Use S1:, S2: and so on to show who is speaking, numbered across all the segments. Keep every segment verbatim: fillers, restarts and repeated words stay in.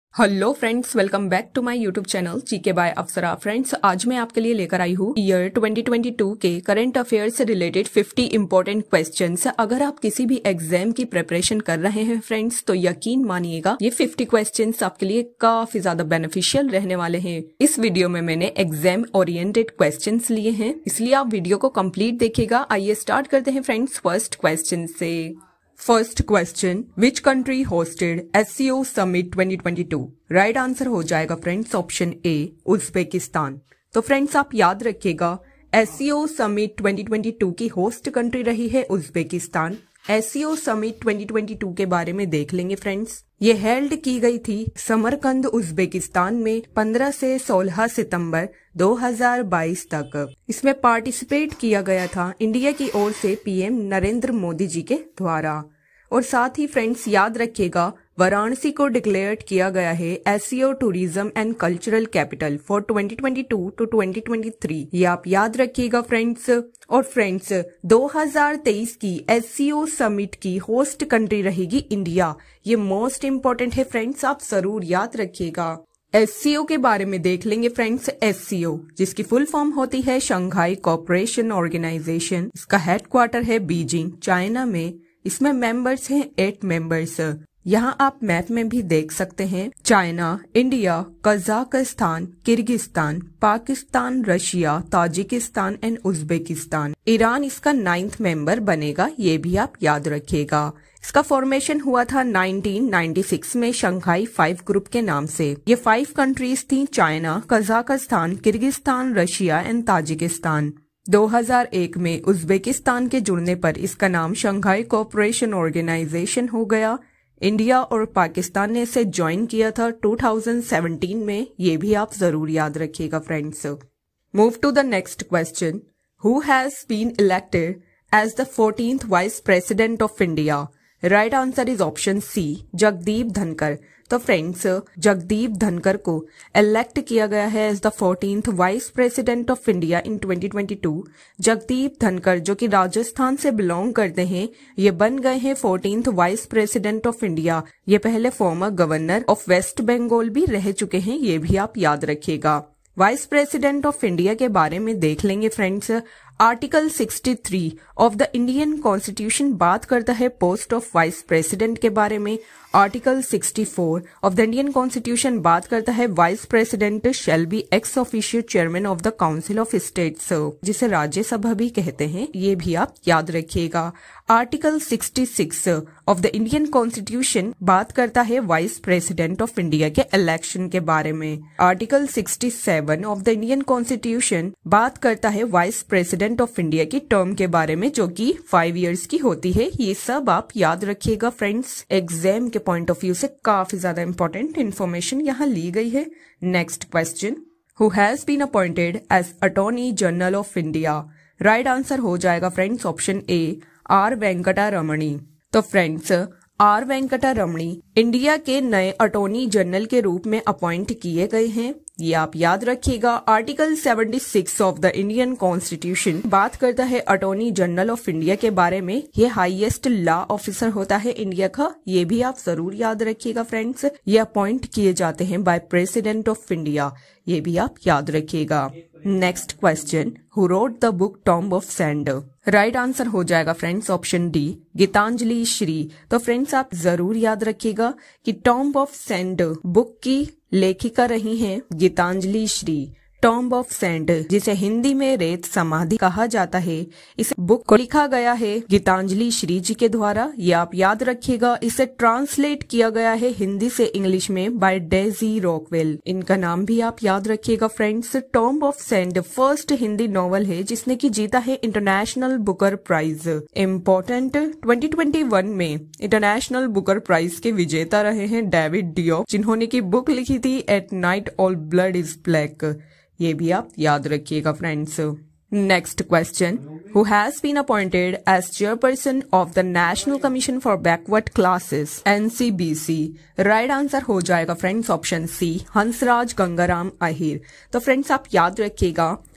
S1: Hello friends, welcome back to my YouTube channel GK by Apsara. Friends, आज मैं आपके लिए लेकर आई हूँ ईयर ट्वेंटी ट्वेंटी टू के करंट अफेयर्स से रिलेटेड फिफ्टी इंपॉर्टेंट क्वेश्चंस। अगर आप किसी भी एग्जाम की प्रिपरेशन कर रहे हैं फ्रेंड्स, तो यकीन मानिएगा ये फिफ्टी क्वेश्चंस आपके लिए काफी ज्यादा बेनिफिशियल रहने वाले हैं। इस वीडियो में मैंने एग्जाम ओरिएंटेड क्वेश्चंस लिए हैं, इसलिए आप वीडियो को कंप्लीट देखिएगा। आइए स्टार्ट करते हैं फ्रेंड्स फर्स्ट क्वेश्चन से। First question, which country hosted S C O summit twenty twenty two? Right answer हो जाएगा फ्रेंड्स ऑप्शन ए, उज्बेकिस्तान। तो फ्रेंड्स आप याद रखिएगा, S C O summit twenty twenty two की होस्ट कंट्री रही है Uzbekistan. S C O summit twenty twenty two के बारे में देख लेंगे फ्रेंड्स। ये हेल्ड की गई थी समरकंद उज्बेकिस्तान में पंद्रह से सोलह सितंबर दो हज़ार बाईस तक। इसमें पार्टिसिपेट किया गया था इंडिया की ओर से पीएम नरेंद्र मोदी जी के द्वारा। और साथ ही फ्रेंड्स याद रखिएगा, वाराणसी को डिक्लेयर किया गया है S C O tourism and cultural capital for twenty twenty two to twenty twenty three. ये आप याद रखिएगा फ्रेंड्स। और फ्रेंड्स, दो हज़ार तेईस की एस सी ओ समिट की होस्ट कंट्री रहेगी इंडिया। ये मोस्ट इम्पोर्टेंट है फ्रेंड्स, आप जरूर याद रखिएगा। एस सी ओ के बारे में देख लेंगे फ्रेंड्स। एस सी ओ जिसकी फुल फॉर्म होती है शंघाई कोऑपरेशन ऑर्गेनाइजेशन। इसका हेडक्वार्टर है बीजिंग, चाइना में। इसमें मेंबर्स हैं एट मेंबर्स। यहाँ आप मैप में भी देख सकते हैं, China, India, Kazakhstan, Kyrgyzstan, Pakistan, Russia, Tajikistan and Uzbekistan. Iran इसका नाइन्थ मेंबर बनेगा, ये भी आप याद रखिएगा। इसका फॉर्मेशन हुआ था नाइनटीन नाइंटी सिक्स में शंघाई फाइव ग्रुप के नाम से। ये फाइव कंट्रीज थी, China, Kazakhstan, Kyrgyzstan, Russia and Tajikistan. दो हज़ार एक में उज्बेकिस्तान के जुड़ने पर इसका नाम शंघाई कोऑपरेशन ऑर्गेनाइजेशन हो गया। इंडिया और पाकिस्तान ने इसे ज्वाइन किया था टू थाउज़ेंड सेवेंटीन में, ये भी आप जरूर याद रखिएगा friends. Move to the next question, who has been elected as the fourteenth vice president of India? Right answer is option C, Jagdeep Dhankhar. तो फ्रेंड्स, जगदीप धनखड़ को इलेक्ट किया गया है as the fourteenth vice president of India in twenty twenty two. Jagdeep Dhankhar जो कि राजस्थान से belong करते हैं, ये बन गए हैं fourteenth vice president of India. ये पहले former governor of West Bengal भी रह चुके हैं, ये भी आप याद रखिएगा। वाइस प्रेसिडेंट ऑफ इंडिया के बारे में देख लेंगे friends. Article sixty three of the Indian constitution बात करता है पोस्ट ऑफ वाइस प्रेसिडेंट के बारे में। Article sixty four of the Indian constitution बात करता है vice president shall be ex officio chairman of the council of states, जिसे राज्यसभा भी कहते हैं, ये भी आप याद रखिएगा। Article sixty six of the Indian constitution बात करता है वाइस प्रेसिडेंट ऑफ इंडिया के इलेक्शन के बारे में। Article sixty seven of the Indian constitution बात करता है वाइस प्रेसिडेंट ऑफ इंडिया की टर्म के बारे में, जो कि फाइव इयर्स की होती है। ये सब आप याद रखिएगा फ्रेंड्स। एग्जाम के पॉइंट ऑफ व्यू से काफी ज्यादा इंपॉर्टेंट इन्फॉर्मेशन यहाँ ली गई है। Next question, who has been appointed as attorney general of India? Right answer हो जाएगा friends option A, R Venkata Ramani. तो friends, are Venkata Ramani India के नए अटॉर्नी जनरल के रूप में अपॉइंट किए गए हैं, ये आप याद रखिएगा। Article seventy six of the Indian constitution बात करता है अटॉर्नी जनरल ऑफ इंडिया के बारे में। ये हाईएस्ट लॉ ऑफिसर होता है इंडिया का, ये भी आप जरूर याद रखिएगा फ्रेंड्स। ये अपॉइंट किए जाते हैं बाय प्रेसिडेंट ऑफ इंडिया, ये भी आप याद रखिएगा। Next question, who wrote the book tomb of sand? Right answer हो जाएगा friends option D, Geetanjali Shree. तो फ्रेंड्स आप जरूर याद रखिएगा कि टॉम्ब ऑफ सैंड बुक की लेखिका रही हैं Geetanjali Shree. Tomb of sand, जिसे हिंदी में रेत समाधि कहा जाता है, इस बुक को लिखा गया है गीतांजलि श्री जी के द्वारा, ये आप याद रखिएगा। इसे ट्रांसलेट किया गया है हिंदी से इंग्लिश में बाय डेजी रॉकवेल। इनका नाम भी आप याद रखिएगा friends. Tomb of sand first Hindi novel है जिसने की जीता है international Booker prize. Important, twenty twenty one में इंटरनेशनल बुकर प्राइज के विजेता रहे हैं डेविड डियोप, जिन्होंने की बुक लिखी थी at night all blood is black, ये भी आप याद रखिएगा friends. Next question, who has been appointed as chairperson of the national commission for backward classes N C B C? Right answer हो जाएगा friends option C, Hansraj Gangaram Ahir. तो friends आप याद रखिएगा,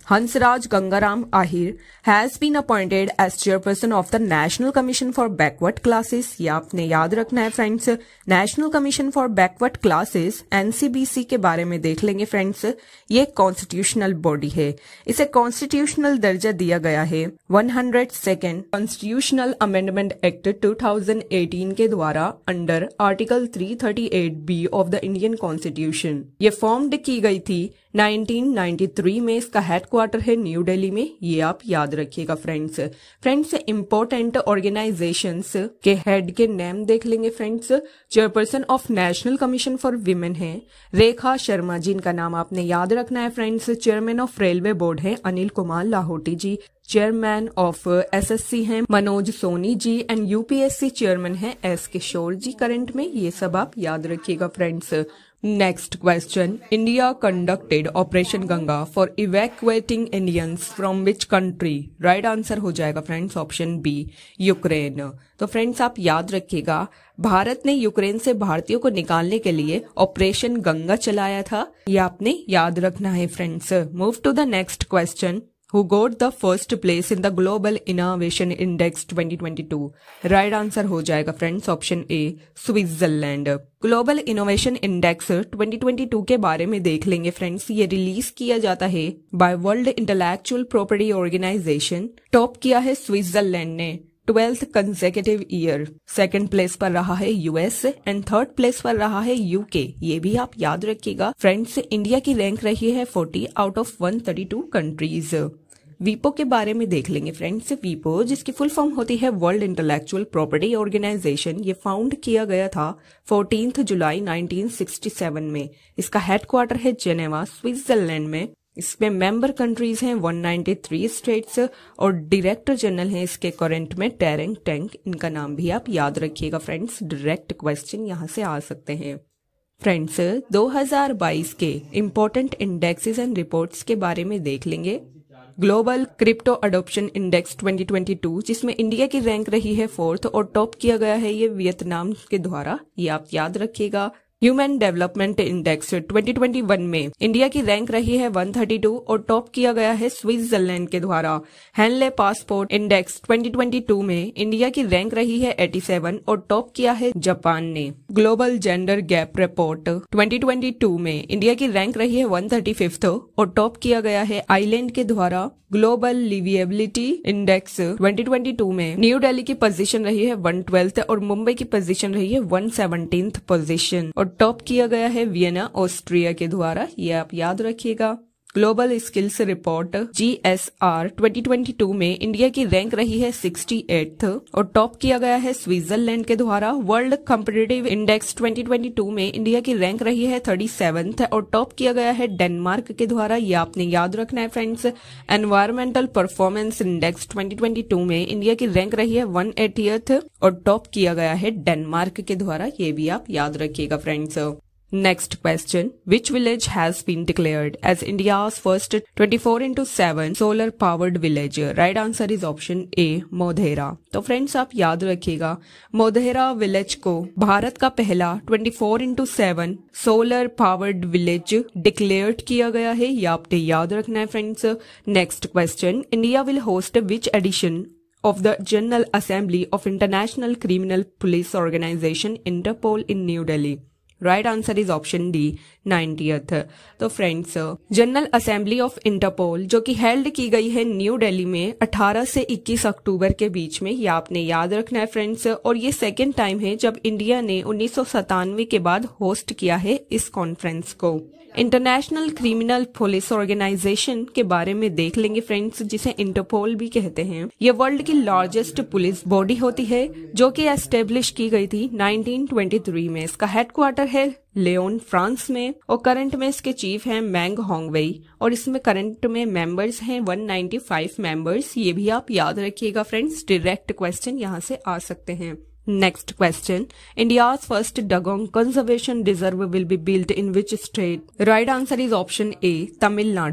S1: Hansraj Gangaram Ahir has been appointed as chairperson of the National Commission for Backward Classes। ये आपने याद रखना है friends. National commission for backward classes NCBC के बारे में देख लेंगे फ्रेंड्स। ये कॉन्स्टिट्यूशनल बॉडी है, इसे कॉन्स्टिट्यूशनल दर्जा दिया गया है one hundred second constitutional amendment act two thousand eighteen के द्वारा under article three thirty eight B of the Indian constitution. ये फॉर्म्ड की गई थी नाइनटीन नाइंटी थ्री में। इसका हेडक्वार्टर है न्यू दिल्ली में, ये आप याद रखिएगा फ्रेंड्स। फ्रेंड्स इंपॉर्टेंट ऑर्गेनाइजेशंस के हेड के नेम देख लेंगे friends. Chairperson of national commission for women है रेखा शर्मा जी, इनका नाम आपने याद रखना है friends. Chairman of railway board है Anil Kumar Lahoti ji. Chairman of SSC हैं Manoj Soni ji and UPSC chairman है एस किशोर जी करंट में। ये सब आप याद रखिएगा friends. Next question, India conducted operation Ganga for evacuating Indians from which country. Right answer हो जाएगा फ्रेंड्स ऑप्शन बी, यूक्रेन। तो फ्रेंड्स आप याद रखिएगा, भारत ने यूक्रेन से भारतीयों को निकालने के लिए ऑपरेशन गंगा चलाया था, ये आपने याद रखना है friends. Move to the next question, who got the first place in the Global Innovation Index twenty twenty two. Right answer हो जाएगा friends option A, Switzerland. Global innovation index twenty twenty two के बारे में देख लेंगे friends. ये release किया जाता है by world intellectual property organisation. Top किया है स्विट्जरलैंड ने twelfth consecutive year. Second place पर रहा है यूएस एंड थर्ड प्लेस पर रहा है यूके। ये भी आप याद रखिएगा फ्रेंड्स। इंडिया की रैंक रही है forty out of one thirty two countries. वीपो के बारे में देख लेंगे फ्रेंड्स। वीपो जिसकी फुल फॉर्म होती है वर्ल्ड इंटेलेक्चुअल प्रॉपर्टी ऑर्गेनाइजेशन, ये फाउंड किया गया था fourteenth July nineteen sixty seven में। इसका हेडक्वार्टर है जेनेवा स्विट्जरलैंड में। इसमें मेंबर कंट्रीज हैं वन नाइंटी थ्री स्टेट्स और डायरेक्टर जनरल हैं इसके करंट में टेरेंग टैंक। इनका नाम भी आप याद रखिएगा फ्रेंड्स। डायरेक्ट क्वेश्चन यहां से आ सकते हैं फ्रेंड्स। दो हज़ार बाईस के इंपॉर्टेंट इंडेक्सेस एंड रिपोर्ट्स के बारे में देख लेंगे। Global crypto adoption index twenty twenty two, जिसमें इंडिया की रैंक रही है फोर्थ और टॉप किया गया है ये वियतनाम के द्वारा, ये आप याद रखिएगा। Human development index twenty twenty one में इंडिया की रैंक रही है वन थर्टी टू और टॉप किया गया है स्विट्जरलैंड के द्वारा। Henley passport index twenty twenty two में इंडिया की रैंक रही है एटी सेवन और टॉप किया है जापान ने। Global gender gap report twenty twenty two में इंडिया की रैंक रही है वन थर्टी फिफ्थ और टॉप किया गया है आइलैंड के द्वारा। Global liveability index twenty twenty two में न्यू दिल्ली की पोजीशन रही है वन ट्वेल्थ और मुंबई की पोजीशन रही है वन सेवनटीन्थ पोजीशन और टॉप किया गया है वियना ऑस्ट्रिया के द्वारा, ये आप याद रखिएगा। Global skills report GSR twenty twenty two में इंडिया की रैंक रही है सिक्सटी एट्थ और टॉप किया गया है स्विट्जरलैंड के द्वारा। World competitive index twenty twenty two में इंडिया की रैंक रही है थर्टी सेवंथ और टॉप किया गया है डेनमार्क के द्वारा, ये आपने याद रखना है friends. Environmental performance index twenty twenty two में इंडिया की रैंक रही है वन एटीथ और टॉप किया गया है डेनमार्क के द्वारा, ये भी आप याद रखिएगा friends. Next question, which village has been declared as India's first twenty-four into seven solar powered village? Right answer is option A, Modhera. तो फ्रेंड्स आप याद रखिएगा, मोधेरा विलेज को भारत का पहला twenty four into seven solar powered village declared किया गया है, ये आपने याद रखना है friends. Next question, India will host which edition of the General Assembly of International Criminal Police Organization Interpol in New Delhi? Right answer is option D, ninetieth. तो friends general assembly of Interpol जो कि held की गई है new Delhi में अठारह से इक्कीस अक्टूबर के बीच में, ये आपने याद रखना है फ्रेंड्स। और ये सेकेंड टाइम है जब इंडिया ने उन्नीस सौ सतानवे के बाद होस्ट किया है इस कॉन्फ्रेंस को। इंटरनेशनल क्रिमिनल पुलिस ऑर्गेनाइजेशन के बारे में देख लेंगे फ्रेंड्स, जिसे इंटरपोल भी कहते हैं। ये वर्ल्ड की लार्जेस्ट पुलिस बॉडी होती है जो कि एस्टेब्लिश की गई थी नाइनटीन ट्वेंटी थ्री में। इसका हेडक्वार्टर है लियोन फ्रांस में और करंट में इसके चीफ हैं मैंग होंगवेई और इसमें करंट में मेंबर्स हैं वन नाइंटी फाइव मेंबर्स, ये भी आप याद रखिएगा फ्रेंड्स। डायरेक्ट क्वेश्चन यहाँ से आ सकते हैं। Next question, India's first dugong conservation reserve will be built in which state? Right answer is option A, Tamil Nadu.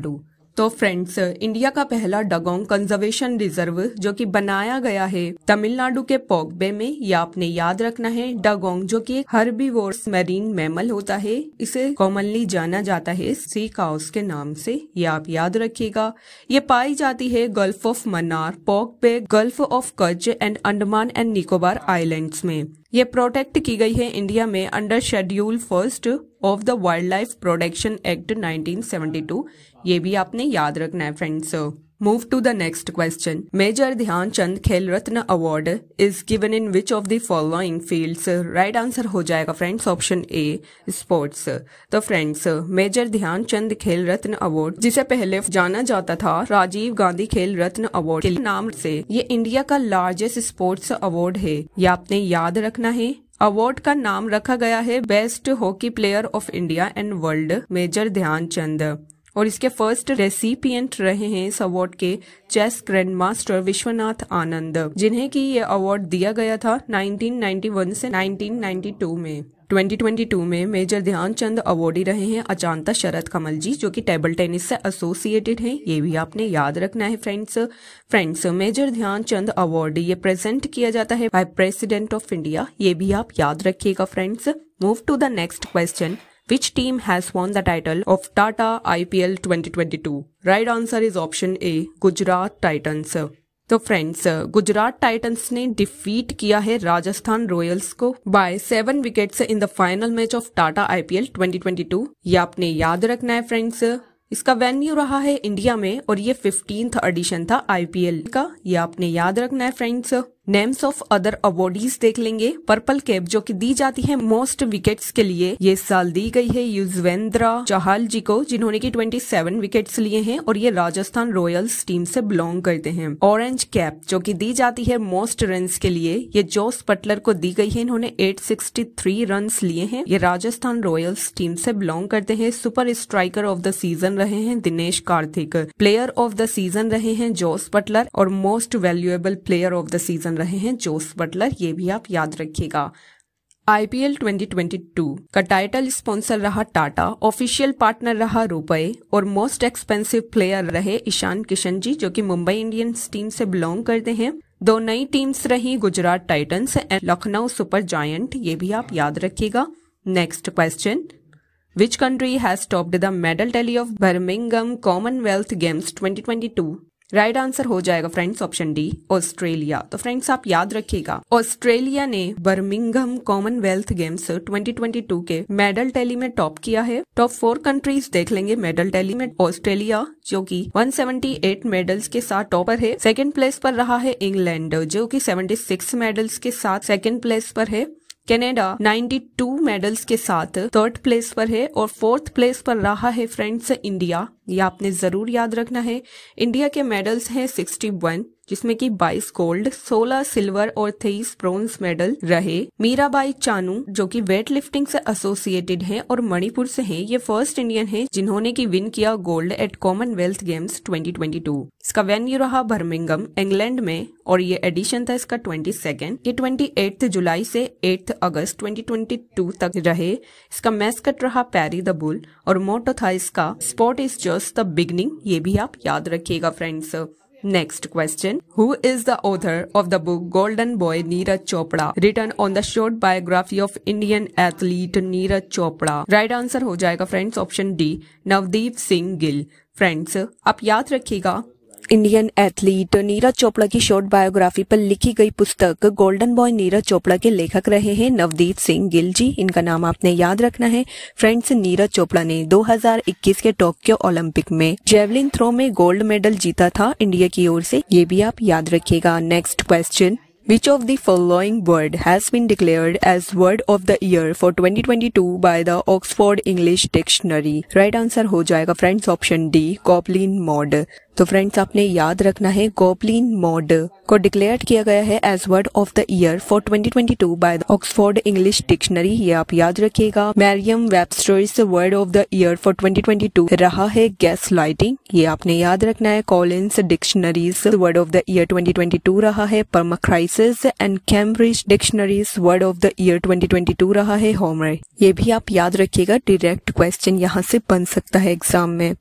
S1: तो फ्रेंड्स, इंडिया का पहला डगोंग कंजर्वेशन रिजर्व जो कि बनाया गया है तमिलनाडु के पोगबे में, ये आपने याद रखना है। डगोंग जो कि एक हर्बीवोरस मैरीन मैमल होता है, इसे कॉमनली जाना जाता है सी काउस के नाम से, ये आप याद रखिएगा। ये पाई जाती है गल्फ ऑफ मन्नार, पोगबे, gulf of Kutch and Andaman and Nicobar islands में। ये प्रोटेक्ट की गई है इंडिया में under schedule first of the wild life protection act nineteen seventy two, ये भी आपने याद रखना है friends. Move to the next question. Major Dhyan Chand Khel Ratna award is given in which of the following fields? Right answer हो जाएगा friends option A, sports. तो friends, major Dhyan Chand Khel Ratna award, जिसे पहले जाना जाता था राजीव गांधी खेल रत्न अवार्ड के नाम से, ये इंडिया का लार्जेस्ट स्पोर्ट्स अवार्ड है, ये आपने याद रखना है। अवार्ड का नाम रखा गया है best hockey player of India and world major Dhyan Chand, और इसके फर्स्ट रेसिपिएंट रहे हैं इस अवार्ड के chess grand master Vishwanath Anand, जिन्हें की ये अवार्ड दिया गया था नाइनटीन नाइंटी वन से नाइनटीन नाइंटी टू में। ट्वेंटी ट्वेंटी टू में मेजर ध्यानचंद अवार्डी रहे हैं अचांता शरद कमल जी, जो कि टेबल टेनिस से एसोसिएटेड हैं, ये भी आपने याद रखना है friends. Friends, major Dhyan Chand award ये प्रेजेंट किया जाता है बाय प्रेसिडेंट ऑफ इंडिया, ये भी आप याद रखिएगा friends. Move to the next question. Which team has won the title of Tata I P L twenty twenty-two? Right answer is option A, Gujarat Titans. तो फ्रेंड्स, गुजरात टाइटंस ने defeat किया है Rajasthan Royals को by seven wickets in the final match of Tata I P L twenty twenty two, ये आपने याद रखना है फ्रेंड्स। इसका वेन्यू रहा है इंडिया में और ये फिफ्टींथ एडिशन था आई पी एल का, ये आपने याद रखना है friends. Names of other awardees देख लेंगे। पर्पल कैप जो कि दी जाती है मोस्ट विकेट्स के लिए, ये साल दी गई है युजवेंद्र चहल जी को, जिन्होंने की सत्ताईस विकेट्स लिए हैं और ये राजस्थान रॉयल्स टीम से बिलोंग करते हैं। ऑरेंज कैप जो कि दी जाती है मोस्ट रन्स के लिए, ये जोस बटलर को दी गई है, इन्होंने आठ सौ तिरसठ रन्स लिए हैं, ये राजस्थान रॉयल्स टीम से बिलोंग करते हैं। Super striker of the season रहे हैं Dinesh Karthik, player of the season रहे हैं जोस बटलर, और most valuable player of the season रहे हैं जोस बटलर, ये भी आप याद रखिएगा। I P L twenty twenty two का टाइटल स्पॉन्सर रहा टाटा, ऑफिशियल पार्टनर रहा रुपए, और मोस्ट एक्सपेंसिव प्लेयर रहे ईशान किशन जी, जो कि मुंबई इंडियंस टीम से बिलोंग करते हैं। दो नई टीम्स रही Gujarat Titans and Lucknow Super Giant, ये भी आप याद रखिएगा। Next question. Which country has topped the medal tally of Birmingham Commonwealth Games twenty twenty two? Right answer हो जाएगा फ्रेंड्स ऑप्शन डी, ऑस्ट्रेलिया। तो फ्रेंड्स आप याद रखिएगा, ऑस्ट्रेलिया ने Birmingham Commonwealth Games twenty twenty two के मेडल टैली में top किया है। टॉप फोर कंट्रीज देख लेंगे मेडल टैली में। ऑस्ट्रेलिया जो कि एक सौ अठहत्तर मेडल्स के साथ टॉपर है। सेकंड प्लेस पर रहा है इंग्लैंड, जो कि छिहत्तर मेडल्स के साथ सेकंड प्लेस पर है। कनाडा बानवे मेडल्स के साथ थर्ड प्लेस पर है, और फोर्थ प्लेस पर रहा है फ्रेंड्स इंडिया, ये आपने जरूर याद रखना है। इंडिया के मेडल्स हैं इकसठ, जिसमें कि बाईस गोल्ड, सोलह सिल्वर और तेईस ब्रोंज मेडल रहे। मीराबाई चानू जो कि वेट लिफ्टिंग से एसोसिएटेड हैं और मणिपुर से हैं, ये फर्स्ट इंडियन है जिन्होंने की विन किया gold at Commonwealth Games twenty twenty two. इसका वेन्यू रहा बर्मिंघम इंग्लैंड में, और ये एडिशन था इसका ट्वेंटी सेकेंड। ये ट्वेंटी एट जुलाई से eight August twenty twenty two तक रहे। इसका मैस्कट रहा पैरी द बुल, और मोटो था इसका sport is just the beginning, ये भी आप याद रखिएगा friends. Next question. Who is the author of the book Golden Boy Neeraj Chopra, written on the short biography of Indian athlete Neeraj Chopra? Right answer हो जाएगा friends option D, Navdeep Singh Gill. Friends आप याद रखिएगा, इंडियन एथलीट नीरज चोपड़ा की short biography पर लिखी गई पुस्तक गोल्डन बॉय नीरज चोपड़ा के लेखक रहे हैं नवदीप सिंह गिल जी, इनका नाम आपने याद रखना है। फ्रेंड्स, नीरज चोपड़ा ने दो हज़ार इक्कीस के टोक्यो ओलंपिक में जेवलिन थ्रो में गोल्ड मेडल जीता था इंडिया की ओर से, ये भी आप याद रखिएगा। Next question. Which of the following word has been declared as word of the year for twenty twenty two by the Oxford English Dictionary? Right answer हो जाएगा friends option D, goblin mode. तो friends आपने याद रखना है, goblin mod को declare किया गया है as word of the year for twenty twenty two by the Oxford English dictionary, ये आप याद रखिएगा। Merriam Webster's word of the year for twenty twenty two रहा है गैस लाइटिंग, ये आपने याद रखना है। Collins dictionary's word of the year twenty twenty two रहा है permacrisis, and Cambridge dictionary's word of the year twenty twenty two रहा है होमर, ये भी आप याद रखिएगा। डायरेक्ट क्वेश्चन यहाँ से बन सकता है एग्जाम में।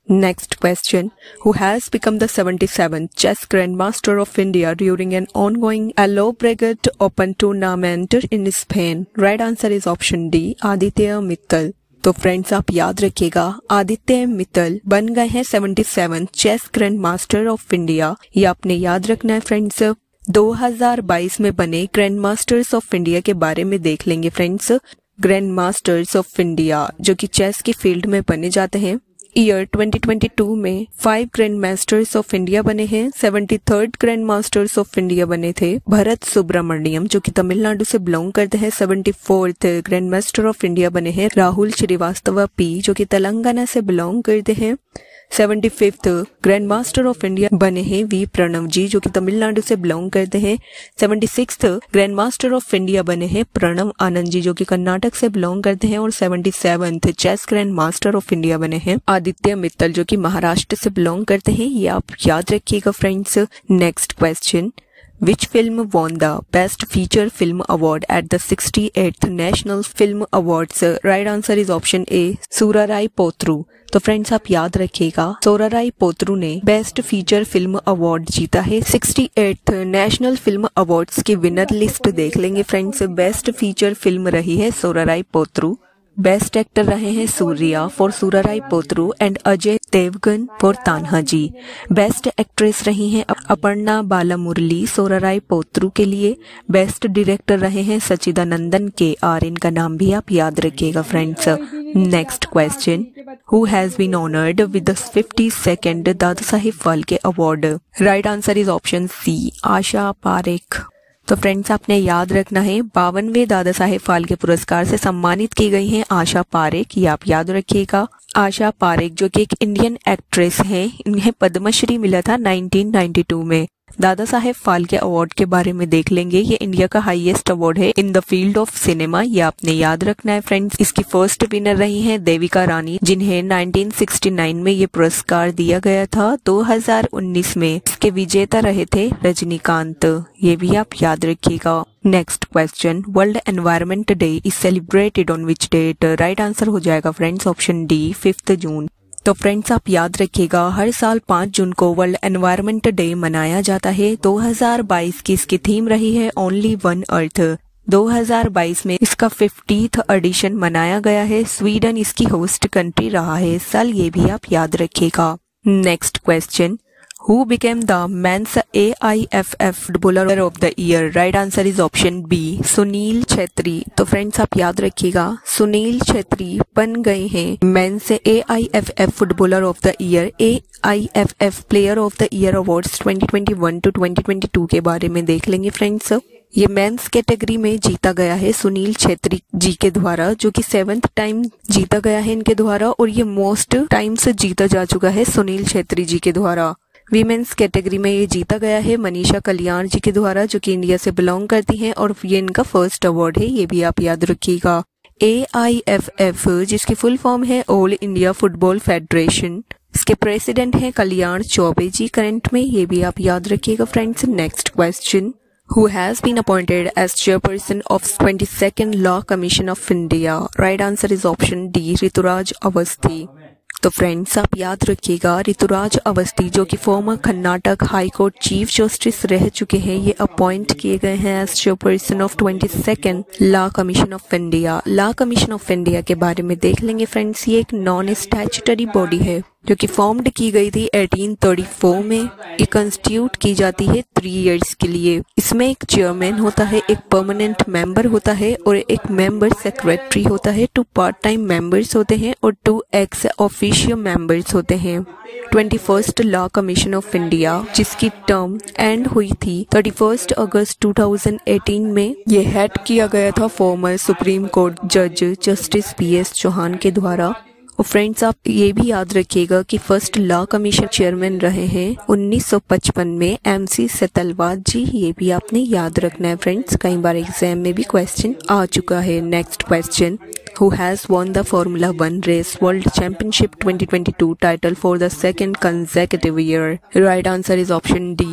S1: Next question. Who has become the seventy-seventh Chess Grandmaster of India during an ongoing Allobregat Open tournament in Spain? Right answer is option D, Aditya Mittal. तो फ्रेंड्स आप याद रखिएगा, आदित्य मित्तल बन गए हैं seventy seventh chess grand master of India. ये आपने याद रखना है फ्रेंड्स। दो हज़ार बाईस में बने ग्रैंड मास्टर्स ऑफ इंडिया के बारे में देख लेंगे friends. Grand masters of India जो कि चेस की फील्ड में बने जाते हैं। ईयर ट्वेंटी ट्वेंटी टू में five grand masters of India बने हैं। Seventy third grand masters of India बने थे भरत सुब्रमण्यम जो कि तमिलनाडु से बिलोंग करते हैं। Seventy fourth grand master of India बने हैं राहुल श्रीवास्तव पी जो कि तेलंगाना से बिलोंग करते हैं। Seventy fifth grand master of India बने हैं वी प्रणव जी जो कि तमिलनाडु से बिलोंग करते हैं। Seventy sixth grand master of India बने हैं प्रणव आनंद जी जो कि कर्नाटक से बिलोंग करते हैं। और seventy seventh chess grand master of India बने हैं आदित्य मित्तल जो कि महाराष्ट्र से बिलोंग करते हैं। ये आप याद रखिएगा friends. Next question, Which film won the Best Feature Film Award at the sixty-eighth National Film Awards? Right answer is option A, Surarai Potru। तो फ्रेंड्स आप याद रखिएगा, सोराराई पोत्रू ने बेस्ट फीचर फिल्म अवार्ड जीता है। Sixty eighth national film awards की winner list देख लेंगे फ्रेंड्स। बेस्ट फीचर फिल्म रही है सोराराई पोत्रू। बेस्ट एक्टर रहे हैं Suriya for Soorarai Pottru and Ajay Devgn for Tanhaji. Best actress रही हैं अपर्णा बालामुरली सोराराई पोत्रू के लिए। बेस्ट डायरेक्टर रहे हैं सचिदानंदन के आर। इनका नाम भी आप याद रखिएगा friends. Next question, who has been honoured with the fifty second Dada Saheb Phalke award? Right answer is option C, Asha Parekh. तो फ्रेंड्स आपने याद रखना है, बावनवे दादा साहेब फाल्के पुरस्कार से सम्मानित की गई हैं आशा पारेख। ये आप याद रखिएगा। आशा पारेख जो कि एक इंडियन एक्ट्रेस हैं, इन्हें पद्मश्री मिला था नाइनटीन नाइंटी टू में। दादा साहेब फाल्के अवार्ड के बारे में देख लेंगे। ये इंडिया का हाईएस्ट अवार्ड है in the field of cinema. ये आपने याद रखना है फ्रेंड्स। इसकी फर्स्ट विनर रही हैं देविका रानी जिन्हें नाइनटीन सिक्सटी नाइन में ये पुरस्कार दिया गया था। दो हज़ार उन्नीस में इसके विजेता रहे थे रजनीकांत। ये भी आप याद रखिएगा। Next question, world environment day is celebrated on which date? Right answer हो जाएगा friends option D, fifth June. तो फ्रेंड्स आप याद रखिएगा, हर साल पाँच जून को वर्ल्ड एनवायरनमेंट डे मनाया जाता है। दो हज़ार बाईस की इसकी थीम रही है ओनली वन अर्थ। दो हज़ार बाईस में इसका फिफ्टीथ एडिशन मनाया गया है। स्वीडन इसकी होस्ट कंट्री रहा है इस साल। ये भी आप याद रखिएगा। Next question, Who became the men's A I F F Footballer of the Year? Right answer is option B, Sunil Chhetri. तो फ्रेंड्स आप याद रखिएगा, सुनील छेत्री बन गए हैं men's A I F F footballer of the year. A I F F player of the year awards twenty twenty one two twenty twenty two के बारे में देख लेंगे फ्रेंड्स। ये मेंस कैटेगरी में जीता गया है सुनील छेत्री जी के द्वारा, जो कि सेवेंथ टाइम जीता गया है इनके द्वारा। और ये मोस्ट टाइम्स जीता जा चुका है सुनील छेत्री जी के द्वारा। वीमेंस कैटेगरी में ये जीता गया है मनीषा कल्याण जी के द्वारा, जो कि इंडिया से बिलोंग करती हैं। और ये इनका फर्स्ट अवार्ड है। ये भी आप याद रखिएगा। ए आई एफ एफ जिसकी फुल फॉर्म है ऑल इंडिया फुटबॉल फेडरेशन, इसके प्रेसिडेंट हैं कल्याण चौबे जी करंट में। ये भी आप याद रखिएगा friends. Next question, who has been appointed as chairperson of twenty-second Law Commission of India? Right answer is option D, Rituraj Awasthi. तो फ्रेंड्स आप याद रखिएगा, ऋतुराज अवस्थी जो कि former Karnataka high court chief justice रह चुके हैं, ये अपॉइंट किए गए हैं as chairperson of twenty second law commission of India. Law commission of India के बारे में देख लेंगे फ्रेंड्स। ये एक नॉन स्टैट्यूटरी बॉडी है जो कि फॉर्म्ड की गई थी एटीन थर्टी फोर में। ये कंस्टिट्यूट की जाती है थ्री इयर्स के लिए। इसमें एक चेयरमैन होता है, एक परमानेंट मेंबर होता है और एक मेंबर सेक्रेटरी होता है। टू पार्ट टाइम मेंबर्स होते हैं और टू एक्स ऑफिशियल मेंबर्स होते हैं। Twenty first law commission of India जिसकी टर्म एंड हुई थी थर्टी फर्स्ट अगस्त टू थाउजेंड एटीन में, ये हेड किया गया था फॉर्मर सुप्रीम कोर्ट जज जस्टिस पी एस चौहान के द्वारा। और फ्रेंड्स आप ये भी याद रखिएगा कि फर्स्ट लॉ कमीशन चेयरमैन रहे हैं उन्नीस सौ पचपन में एम सी सेतलवाद जी। ये भी आपने याद रखना है फ्रेंड्स, कई बार एग्जाम में भी क्वेश्चन आ चुका है। Next question, who has won the Formula One Race World Championship twenty twenty-two title for the second consecutive year? Right answer is option D,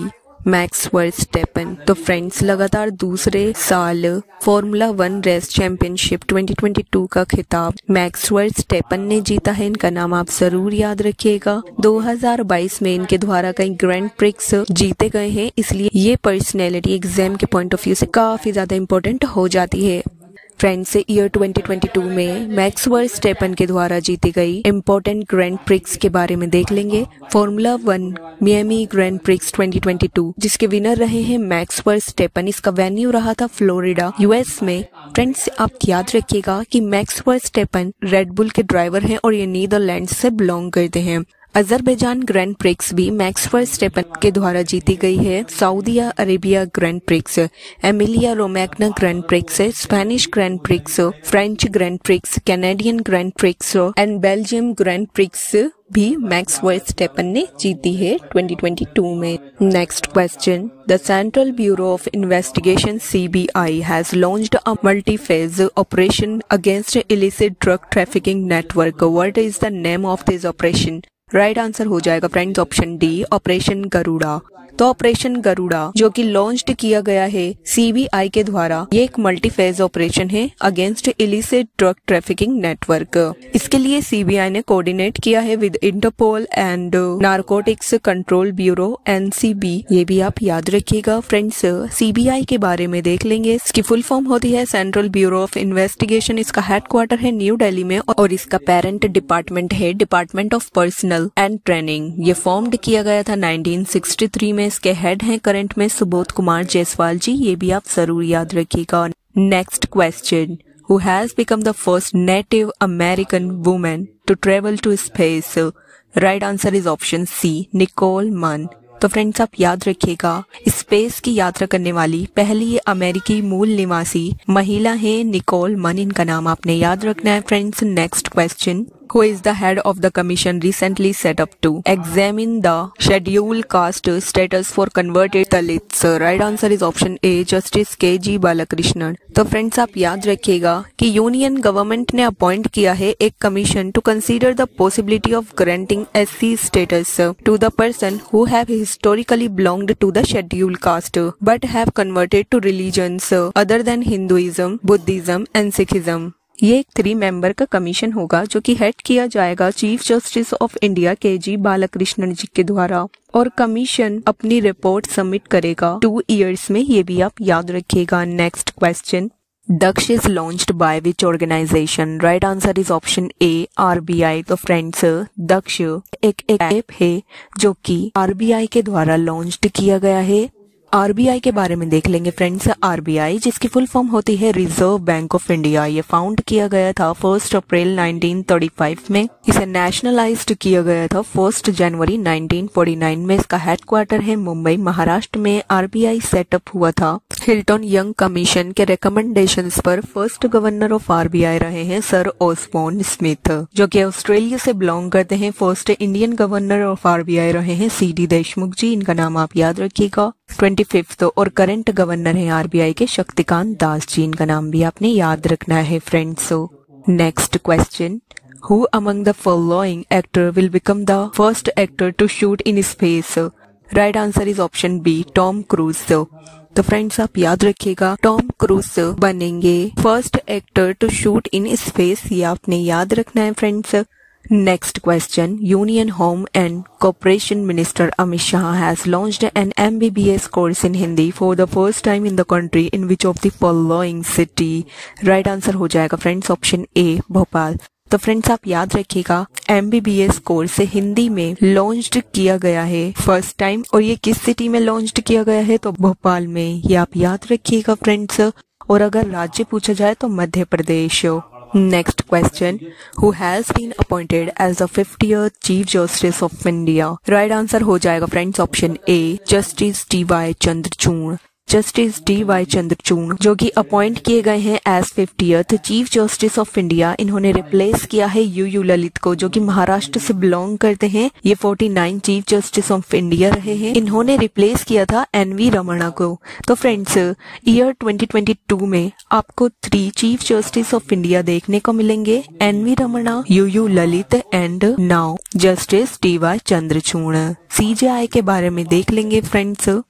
S1: Max Verstappen. तो फ्रेंड्स लगातार दूसरे साल formula one race championship twenty twenty two का खिताब max Verstappen ने जीता है। इनका नाम आप जरूर याद रखिएगा। दो हज़ार बाईस में इनके द्वारा कई ग्रैंड प्रिक्स जीते गए हैं, इसलिए ये पर्सनैलिटी एग्जाम के पॉइंट ऑफ व्यू से काफी ज्यादा इंपॉर्टेंट हो जाती है। Friends year twenty twenty two में मैक्स वर्स्टेपन के द्वारा जीती गई इंपॉर्टेंट ग्रैंड प्रिक्स के बारे में देख लेंगे। Formula one Miami grand prix twenty twenty two जिसके विनर रहे हैं मैक्स वर्स्टेपन। इसका वेन्यू रहा था फ्लोरिडा यूएस में। फ्रेंड्स आप याद रखिएगा कि मैक्स वर्स्टेपन रेडबुल के ड्राइवर हैं और ये नीदरलैंड से बिलोंग करते हैं। अजरबैजान ग्रैंड प्रिक्स भी मैक्स वर्स्टेपन के द्वारा जीती गई है। Saudi Arabia grand prix, Emilia Romagna grand prix, Spanish grand prix, French grand prix, Canadian grand prix and Belgium grand prix भी मैक्स वर्स्टेपन ने जीती है ट्वेंटी ट्वेंटी टू में। Next question, the central bureau of investigation C B I has launched a multi-phase operation against illicit drug trafficking network. What is the name of this operation? Right right answer हो जाएगा friends option D, operation Garuda. तो operation Garuda जो कि launch किया गया है C B I के द्वारा, ये एक मल्टी फेज ऑपरेशन है against illicit drug trafficking network. इसके लिए C B I ने कोऑर्डिनेट किया है with Interpol and narcotics control bureau N C B। ये भी आप याद रखिएगा फ्रेंड्स। C B I के बारे में देख लेंगे। इसकी फुल फॉर्म होती है सेंट्रल ब्यूरो ऑफ इन्वेस्टिगेशन। इसका हेडक्वार्टर है न्यू दिल्ली में और इसका पेरेंट डिपार्टमेंट है department of personnel and training. ये फॉर्म्ड किया गया था नाइनटीन सिक्सटी थ्री में। इसके हेड हैं करंट में सुबोध कुमार जायसवाल जी। ये भी आप जरूर याद रखिएगा। Next question, who has become the first native American women to travel to space? Right answer is option C, Nicole Mann. तो फ्रेंड्स आप याद रखिएगा स्पेस की यात्रा करने वाली पहली अमेरिकी मूल निवासी महिला है निकोल मन। इनका नाम आपने याद रखना है friends. Next question, who is the head of the commission recently set up to examine the scheduled caste status for converted Dalits? Right answer is option A, Justice K G Balakrishnan। तो friends आप याद रखिएगा कि union government ने appoint किया है एक commission to consider the possibility of granting S C status to the person who have historically belonged to the scheduled caste but have converted to religions other than Hinduism, Buddhism and Sikhism. ये एक three member का commission होगा जो कि head किया जाएगा chief justice of India के जी बालाकृष्णन जी के द्वारा और कमीशन अपनी रिपोर्ट सबमिट करेगा टू इयर्स में। ये भी आप याद रखिएगा। Next question, Daksh is launched by which organisation? Right answer is option A, R B I. तो फ्रेंड्स दक्ष एक ऐप है जो कि आर बी आई के द्वारा लॉन्च्ड किया गया है। आर बी आई के बारे में देख लेंगे फ्रेंड्स। आर बी आई जिसकी फुल फॉर्म होती है रिजर्व बैंक ऑफ इंडिया। ये फाउंड किया गया था फर्स्ट अप्रैल नाइनटीन थर्टी फाइव में। इसे नेशनलाइज्ड किया गया था फर्स्ट जनवरी नाइनटीन फोर्टी नाइन में। इसका हेडक्वार्टर है मुंबई महाराष्ट्र में। आर बी आई सेटअप हुआ था हिल्टन यंग कमीशन के रिकमेंडेशंस पर। First governor of R B I रहे हैं सर ओस्बोर्न स्मिथ जो कि ऑस्ट्रेलिया से बिलोंग करते हैं। First Indian governor of R B I रहे हैं सी डी देशमुख जी। इनका नाम आप याद रखिएगा। ट्वेंटी फिफ्थ और करंट गवर्नर है आर बी आई के शक्तिकांत दास जी। इनका नाम भी आपने याद रखना है friends. Next question, who among the following actor will become the first actor to shoot in space? Right answer is option B, Tom Cruise. तो फ्रेंड्स आप याद रखिएगा टॉम क्रूज बनेंगे first actor to shoot in space. ये आपने याद रखना है friends. Next question, Union Home and Corporation Minister Amit Shah has launched an M B B S course in Hindi for the first time in the country in which of the following city? Right answer हो जाएगा friends option ए, भोपाल। तो friends आप याद रखिएगा M B B S course Hindi में launched किया गया है फर्स्ट टाइम और ये किस सिटी में लॉन्च्ड किया गया है? तो भोपाल में। ये आप याद रखिएगा फ्रेंड्स। और अगर राज्य पूछा जाए तो Madhya Pradesh. Next question, who has been appointed as the fiftieth Chief Justice of India? Right answer हो जाएगा friends option A, justice D Y Chandrachud. Justice D Y Chandrachud जो कि अपॉइंट किए गए हैं as fiftieth chief justice of India. इन्होंने replace किया है यू यू ललित को जो कि महाराष्ट्र से बिलोंग करते हैं। ये forty nine chief justice of India रहे हैं। इन्होंने रिप्लेस किया था एन वी रमणा को। तो friends year twenty twenty two में आपको three chief justice of India देखने को मिलेंगे, N V Ramana, U U Lalit and now justice D Y Chandrachud. C J I के बारे में देख लेंगे फ्रेंड्स।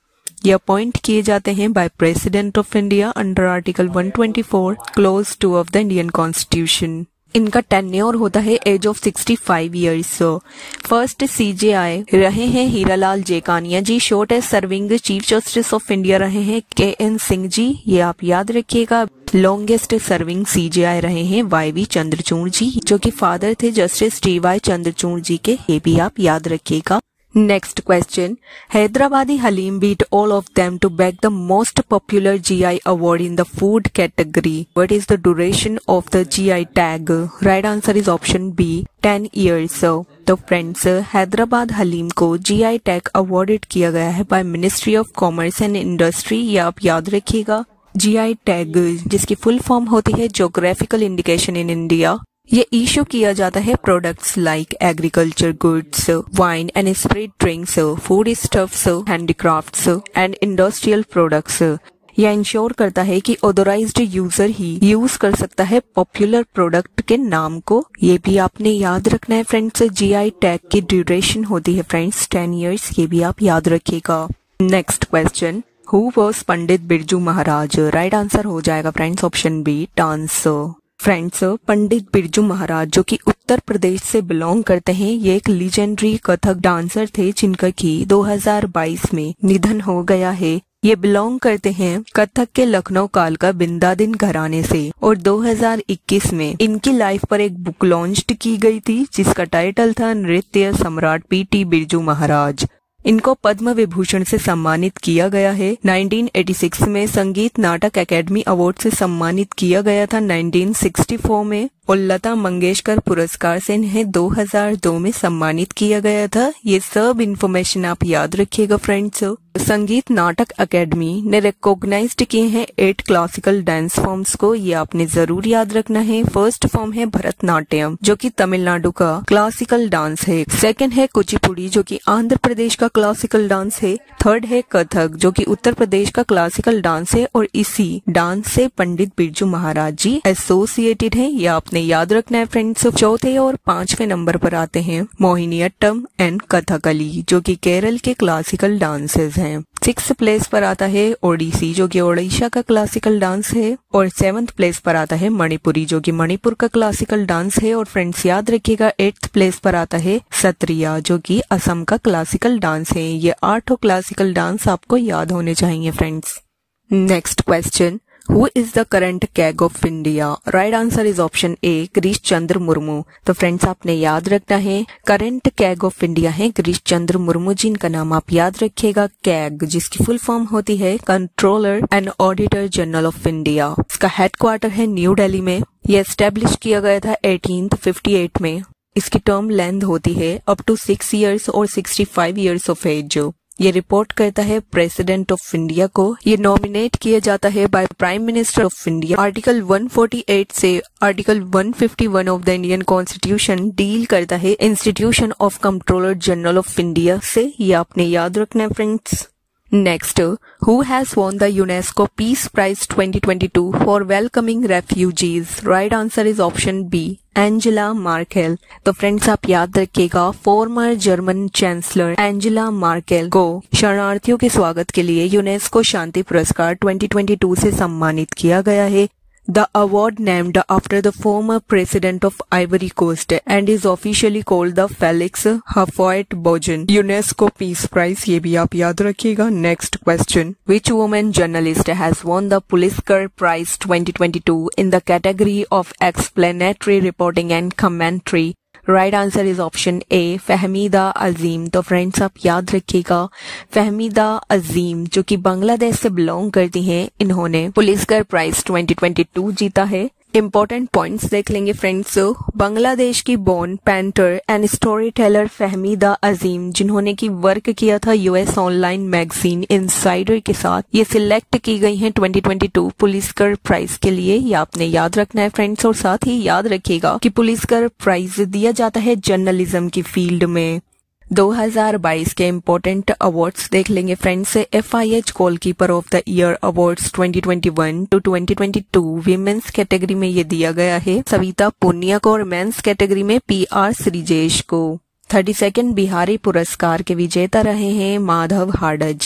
S1: ये अपॉइंट किए जाते हैं by president of India under article one twenty four clause two of the Indian constitution. इनका टेन्योर होता है age of sixty five years. First CJI रहे हैं Hiralal Kania ji. Shortest serving chief justice of India रहे हैं के एन सिंह जी, ये आप याद रखिएगा। लॉन्गेस्ट सर्विंग सीजेआई रहे हैं वाई वी चंद्रचूड़ जी, जो कि फादर थे justice T Y Chandrachud ji के, ये भी आप याद रखिएगा। Next question. Hyderabadi Halim beat all of them to bag the most popular G I award in the food category. What is the duration of the G I tag? Right answer is option B, ten years. तो friends, Hyderabad haleem को G I tag awarded किया गया है by ministry of commerce and industry, ये आप याद रखिएगा। G I tag जिसकी फुल फॉर्म होती है ज्योग्राफिकल इंडिकेशन इन इंडिया, ये इशू किया जाता है products like agriculture goods, wine and spirit drinks, food stuffs, handicrafts and industrial products. यह इंश्योर करता है कि ऑथोराइज्ड यूजर ही यूज कर सकता है पॉपुलर प्रोडक्ट के नाम को। ये भी आपने याद रखना है फ्रेंड्स। जी आई टैग की ड्यूरेशन होती है फ्रेंड्स टेन इयर्स, ये भी आप याद रखिएगा। Next question, who was Pandit Birju Maharaj? Right answer हो जाएगा friends option B, dance. Friends, Pandit Birju Maharaj जो कि उत्तर प्रदेश से बिलोंग करते हैं, ये एक लीजेंडरी कथक डांसर थे जिनका कि दो हज़ार बाईस में निधन हो गया है। ये बिलोंग करते हैं कथक के लखनऊ काल का बिंदादिन घराने से, और दो हज़ार इक्कीस में इनकी लाइफ पर एक बुक लॉन्च की गई थी जिसका टाइटल था नृत्य सम्राट पी टी बिरजू महाराज। इनको पद्म विभूषण से सम्मानित किया गया है। नाइनटीन एटी सिक्स में संगीत नाटक एकेडमी अवार्ड से सम्मानित किया गया था नाइनटीन सिक्सटी फोर में, और लता मंगेशकर पुरस्कार से इन्हें दो हज़ार दो में सम्मानित किया गया था। ये सब इन्फॉर्मेशन आप याद रखिएगा फ्रेंड्स। संगीत नाटक एकेडमी ने रिकॉग्नाइज्ड किए हैं एट क्लासिकल डांस फॉर्म्स को, ये आपने जरूर याद रखना है। फर्स्ट फॉर्म है भरतनाट्यम जो कि तमिलनाडु का क्लासिकल डांस है। सेकंड है कुचिपुड़ी जो कि आंध्र प्रदेश का क्लासिकल डांस है। थर्ड है कथक जो कि उत्तर प्रदेश का क्लासिकल डांस है, और इसी डांस से पंडित बिरजू महाराज जी एसोसिएटेड है, ये आपने याद रखना है फ्रेंड्स। चौथे और पांचवें नंबर पर आते हैं मोहिनीअट्टम एंड कथकली जो कि केरल के क्लासिकल डांसेस हैं। सिक्स प्लेस पर आता है ओडिसी जो कि ओडिशा का क्लासिकल डांस है, और सेवंथ प्लेस पर आता है मणिपुरी जो कि मणिपुर का क्लासिकल डांस है। और फ्रेंड्स याद रखिएगा एट्थ प्लेस पर आता है सत्रिया जो कि असम का क्लासिकल डांस है। ये आठों क्लासिकल डांस आपको याद होने चाहिए friends. Next question, Who is the current CAG of India? Right answer is option A, Girish Chandra Murmu. तो फ्रेंड्स आपने याद रखना है करंट कैग ऑफ इंडिया है गिरीश चंद्र मुर्मू जी, इनका नाम आप याद रखिएगा। कैग जिसकी फुल फॉर्म होती है controller and auditor general of India. इसका हेडक्वार्टर है न्यू दिल्ली में। यह एस्टेब्लिश किया गया था एटीन फिफ्टी एट में। इसकी टर्म लेंथ होती है अप टू सिक्स इयर्स और sixty five years of age. ये रिपोर्ट करता है प्रेसिडेंट ऑफ इंडिया को। ये नॉमिनेट किया जाता है by prime minister of India. Article one forty eight से article one fifty one of the Indian constitution deal करता है institution of controller general of India से, ये आपने याद रखना है friends. Next, who has won the UNESCO peace prize twenty twenty two for welcoming refugees? Right answer is option B, Angela Merkel. तो friends आप याद रखिएगा former German chancellor Angela Merkel को शरणार्थियों के स्वागत के लिए यूनेस्को शांति पुरस्कार ट्वेंटी ट्वेंटी टू से सम्मानित किया गया है। The award named after the former president of Ivory Coast and is officially called the Felix Houphouët-Boigny UNESCO Peace Prize, ये भी आप याद रखिएगा। Next question, which woman journalist has won the Pulitzer Prize twenty twenty-two in the category of explanatory reporting and commentary? Right answer is option A, Fahmida Azim. तो friends आप याद रखिएगा फहमीदा अजीम जो कि बांग्लादेश से बिलोंग करती हैं, इन्होंने Pulitzer prize twenty twenty two जीता है। इंपॉर्टेंट पॉइंट्स देख लेंगे फ्रेंड्स। बांग्लादेश की born painter and story teller Fahmida Azim जिन्होंने की वर्क किया था यूएस ऑनलाइन मैगजीन इनसाइडर के साथ, ये सिलेक्ट की गई हैं twenty twenty two Pulitzer prize के लिए, ये आपने याद रखना है फ्रेंड्स। और साथ ही याद रखिएगा कि पुलिस्कर प्राइज दिया जाता है जर्नलिज्म की फील्ड में। दो हज़ार बाईस के इम्पोर्टेंट अवार्ड्स देख लेंगे friends. F I H goalkeeper of the year awards twenty twenty one two twenty twenty two women's category में ये दिया गया है सविता पुनिया को, और मेंस कैटेगरी में पी आर श्रीजेश को। थर्टी सेकेंड बिहारी पुरस्कार के विजेता रहे हैं Madhav Hada ji.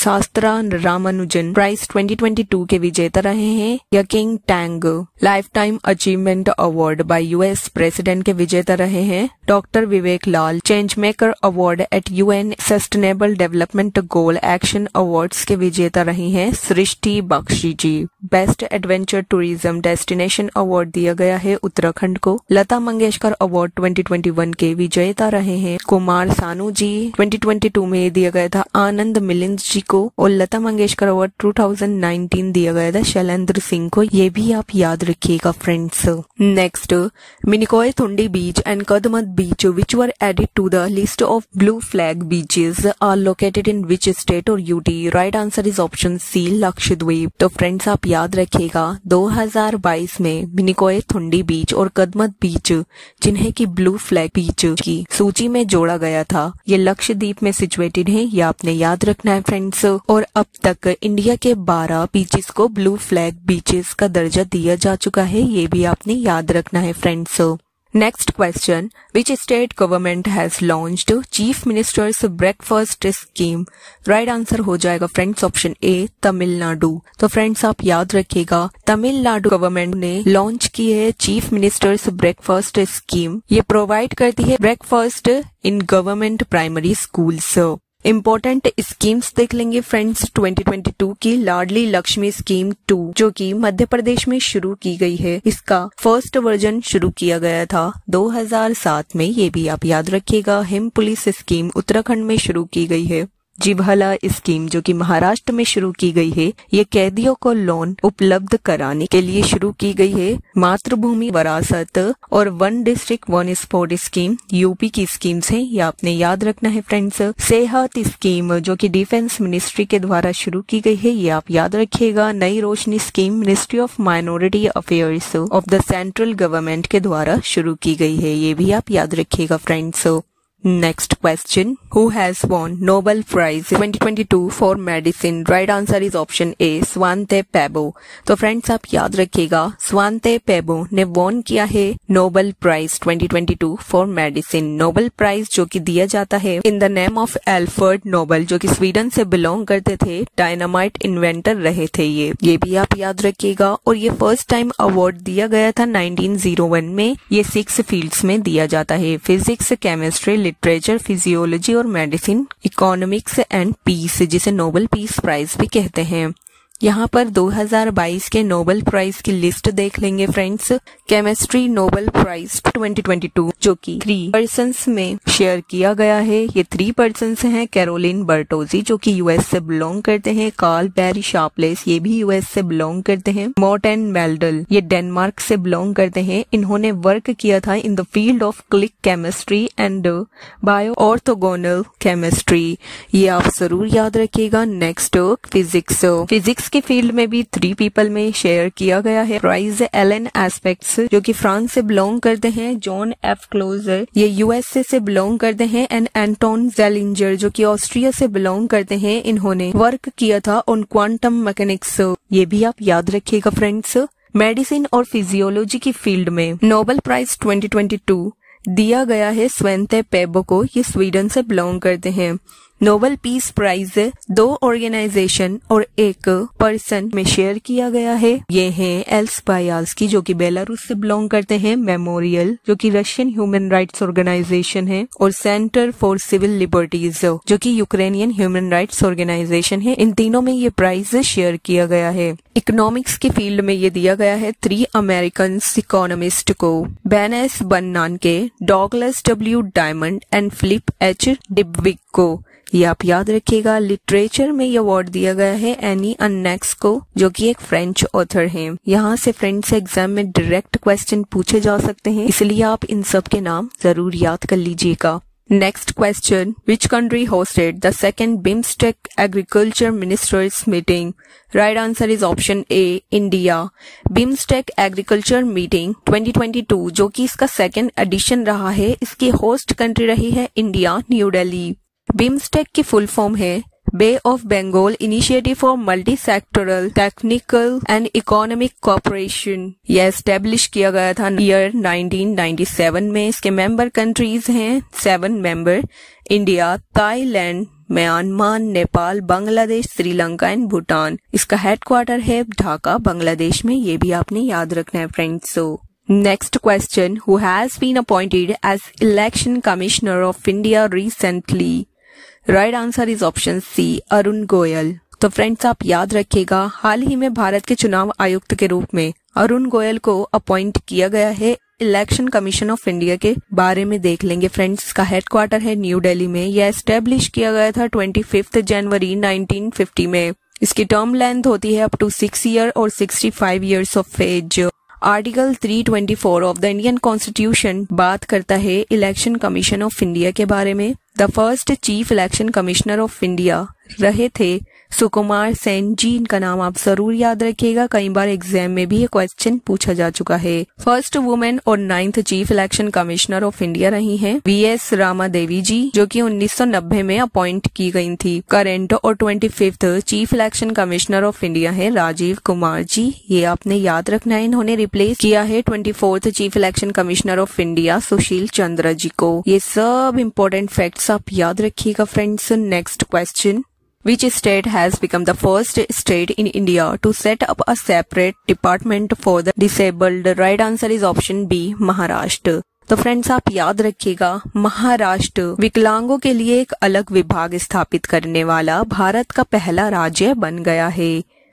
S1: SASTRA Ramanujan prize twenty twenty two के विजेता रहे हैं Yunqing Tang lifetime achievement award by US president के विजेता रहे हैं doctor Vivek Lal change maker award at UN sustainable development goal action awards के विजेता रही हैं Srishti Bakshi ji. Best adventure tourism destination award दिया गया है उत्तराखंड को। Lata Mangeshkar award twenty twenty one के विजेता रहे हैं Kumar Sanu ji. Twenty twenty two में दिया गया था आनंद मिलिंद जी को और Lata Mangeshkar award two thousand nineteen दिया गया था शैलेंद्र सिंह को। ये भी आप याद रखिएगा friends. Next, Minicoy Thundi beach and Kadmat beach which were added to the list of blue flag beaches are located in which state और UT. Right answer is option C Lakshadweep. तो फ्रेंड्स आप याद रखिएगा दो हज़ार बाईस में मिनिकॉय थुंडी बीच और कदमत बीच जिन्हें की ब्लू फ्लैग बीच की सूची में जोड़ा गया था ये लक्षद्वीप में सिचुएटेड है। ये आपने याद रखना है फ्रेंड्स। और अब तक इंडिया के बारह बीचेस को ब्लू फ्लैग बीचेस का दर्जा दिया जा चुका है। ये भी आपने याद रखना है friends. Next question, which state government has launched chief ministers breakfast scheme. Right answer हो जाएगा फ्रेंड्स ऑप्शन ए तमिलनाडु। तो फ्रेंड्स आप याद रखिएगा तमिलनाडु गवर्नमेंट ने लॉन्च की है चीफ मिनिस्टर्स ब्रेकफास्ट स्कीम। ये प्रोवाइड करती है breakfast in government primary schools. Important schemes देख लेंगे फ्रेंड्स ट्वेंटी ट्वेंटी टू की लाडली लक्ष्मी स्कीम टू जो कि मध्य प्रदेश में शुरू की गई है। इसका फर्स्ट वर्जन शुरू किया गया था दो हज़ार सात में। ये भी आप याद रखिएगा। हिम पुलिस स्कीम उत्तराखंड में शुरू की गई है। जिभला स्कीम जो कि महाराष्ट्र में शुरू की गई है ये कैदियों को लोन उपलब्ध कराने के लिए शुरू की गई है। मातृभूमि वरासत और one district one sport scheme UP की स्कीम्स हैं। ये आपने याद रखना है फ्रेंड्स। सेहत स्कीम जो कि डिफेंस मिनिस्ट्री के द्वारा शुरू की गई है। ये आप याद रखिएगा। नई रोशनी scheme ministry of minority affairs of the central government के द्वारा शुरू की गई है। ये भी आप याद रखिएगा friends. Next question, who has won Nobel Prize twenty twenty two for Medicine? Right answer is option A, Svante Pääbo. तो फ्रेंड्स आप याद रखिएगा स्वांते पेबो ने वॉन किया है Nobel prize twenty twenty two for Medicine। Nobel prize जो कि दिया जाता है in the name of Alfred Nobel जो कि स्वीडन से बिलोंग करते थे। डायनामाइट इन्वेंटर रहे थे ये ये भी आप याद रखिएगा। और ये फर्स्ट टाइम अवार्ड दिया गया था नाइनटीन ओ वन में। ये सिक्स फील्ड्स में दिया जाता है, फिजिक्स, केमिस्ट्री, लिटरेचर, फिजियोलॉजी और मेडिसिन, इकोनॉमिक्स एंड पीस, जिसे नोबेल पीस प्राइज भी कहते हैं। यहाँ पर दो हज़ार बाईस के नोबेल प्राइज की लिस्ट देख लेंगे friends. Chemistry Nobel prize twenty twenty two जो कि थ्री पर्सन्स में शेयर किया गया है। ये थ्री पर्सन्स हैं कैरोलिन बर्टोजी जो कि यूएस से बिलोंग करते हैं, कार्ल बैरी शार्पलेस ये भी यूएस से बिलोंग करते हैं, मॉर्टेन मेल्डल ये डेनमार्क से बिलोंग करते हैं। इन्होंने वर्क किया था in the field of click chemistry and bioorthogonal chemistry. ये आप जरूर याद रखिएगा। नेक्स्ट फिजिक्स फिजिक्स के फील्ड में भी थ्री पीपल में शेयर किया गया है प्राइज। एलन एस्पेक्ट्स जो कि फ्रांस से बिलोंग करते हैं, जॉन एफ क्लोजर ये यूएसए से बिलोंग करते हैं एंड एंटोन जेलिंजर जो कि ऑस्ट्रिया से बिलोंग करते हैं। इन्होंने वर्क किया था ऑन क्वांटम मैकेनिक्स। ये भी आप याद रखिएगा फ्रेंड्स। मेडिसिन और फिजियोलॉजी की फील्ड में Nobel prize twenty twenty two दिया गया है स्वांते पेबो को। ये स्वीडन से बिलोंग करते हैं। नोबेल पीस प्राइज दो ऑर्गेनाइजेशन और एक पर्सन में शेयर किया गया है। ये हैं एल्स बायाल्स्की जो कि बेलारूस से बिलोंग करते हैं, मेमोरियल जो कि रशियन ह्यूमन राइट्स ऑर्गेनाइजेशन है, और सेंटर फॉर सिविल लिबर्टीज जो कि यूक्रेनियन ह्यूमन राइट्स ऑर्गेनाइजेशन है। इन तीनों में ये प्राइज शेयर किया गया है। इकोनॉमिक्स की फील्ड में ये दिया गया है थ्री अमेरिकन इकोनॉमिस्ट को, Ben S Bernanke, Douglas W Diamond and Philip H Dybvig को। ये आप याद रखिएगा। लिटरेचर में ये अवार्ड दिया गया है एनी अन्नेक्स को जो कि एक फ्रेंच ऑथर हैं। यहाँ से फ्रेंड्स एग्जाम में डायरेक्ट क्वेश्चन पूछे जा सकते हैं, इसलिए आप इन सब के नाम जरूर याद कर लीजिएगा। Next question, which country hosted the second BIMSTEC agriculture ministers meeting? Right answer is option A, India. BIMSTEC agriculture meeting twenty twenty two जो कि इसका सेकेंड एडिशन रहा है, इसकी होस्ट कंट्री रही है इंडिया, न्यू दिल्ली। बिम्स्टेक की फुल फॉर्म है Bay of Bengal initiative for multi sectoral technical and economic cooperation. यह एस्टेब्लिश किया गया था ईयर नाइनटीन नाइंटी सेवन में। इसके मेंबर कंट्रीज हैं seven member, India, Thailand, Myanmar, Nepal, Bangladesh, Sri Lanka and Bhutan. इसका हेडक्वार्टर है ढाका, बांग्लादेश में। ये भी आपने याद रखना है friends. So next question, who has been appointed as election commissioner of India recently? Right answer is option C, Arun Goyal. तो फ्रेंड्स आप याद रखिएगा, हाल ही में भारत के चुनाव आयुक्त के रूप में अरुण गोयल को अपॉइंट किया गया है। इलेक्शन कमीशन ऑफ इंडिया के बारे में देख लेंगे फ्रेंड्स। इसका हेडक्वार्टर है न्यू दिल्ली में। यह एस्टेब्लिश किया गया था पच्चीस जनवरी नाइनटीन फिफ्टी में। इसकी टर्म लेंथ होती है अप टू सिक्स ईयर और sixty five years of age. Article three twenty four of the Indian constitution बात करता है इलेक्शन कमीशन ऑफ इंडिया के बारे में। The first chief election commissioner of India रहे थे सुकुमार सेन जी। इनका नाम आप जरूर याद रखिएगा, कई बार एग्जाम में भी ये क्वेश्चन पूछा जा चुका है। फर्स्ट वुमेन और ninth chief election commissioner of India रही हैं वी एस रामा देवी जी, जो कि उन्नीस सौ नब्बे में अपॉइंट की गई थी। करंट और twenty fifth chief election commissioner of India है राजीव कुमार जी। ये आपने याद रखना है। इन्होंने रिप्लेस किया है twenty fourth chief election commissioner of India Sushil Chandra ji को। ये सब इम्पोर्टेंट फैक्ट्स आप याद रखिएगा friends. Next question, Which state has become the first state in India to set up a separate department for the disabled? Right answer is option B, Maharashtra. तो friends आप याद रखिएगा, महाराष्ट्र विकलांगों के लिए एक अलग विभाग स्थापित करने वाला भारत का पहला राज्य बन गया है।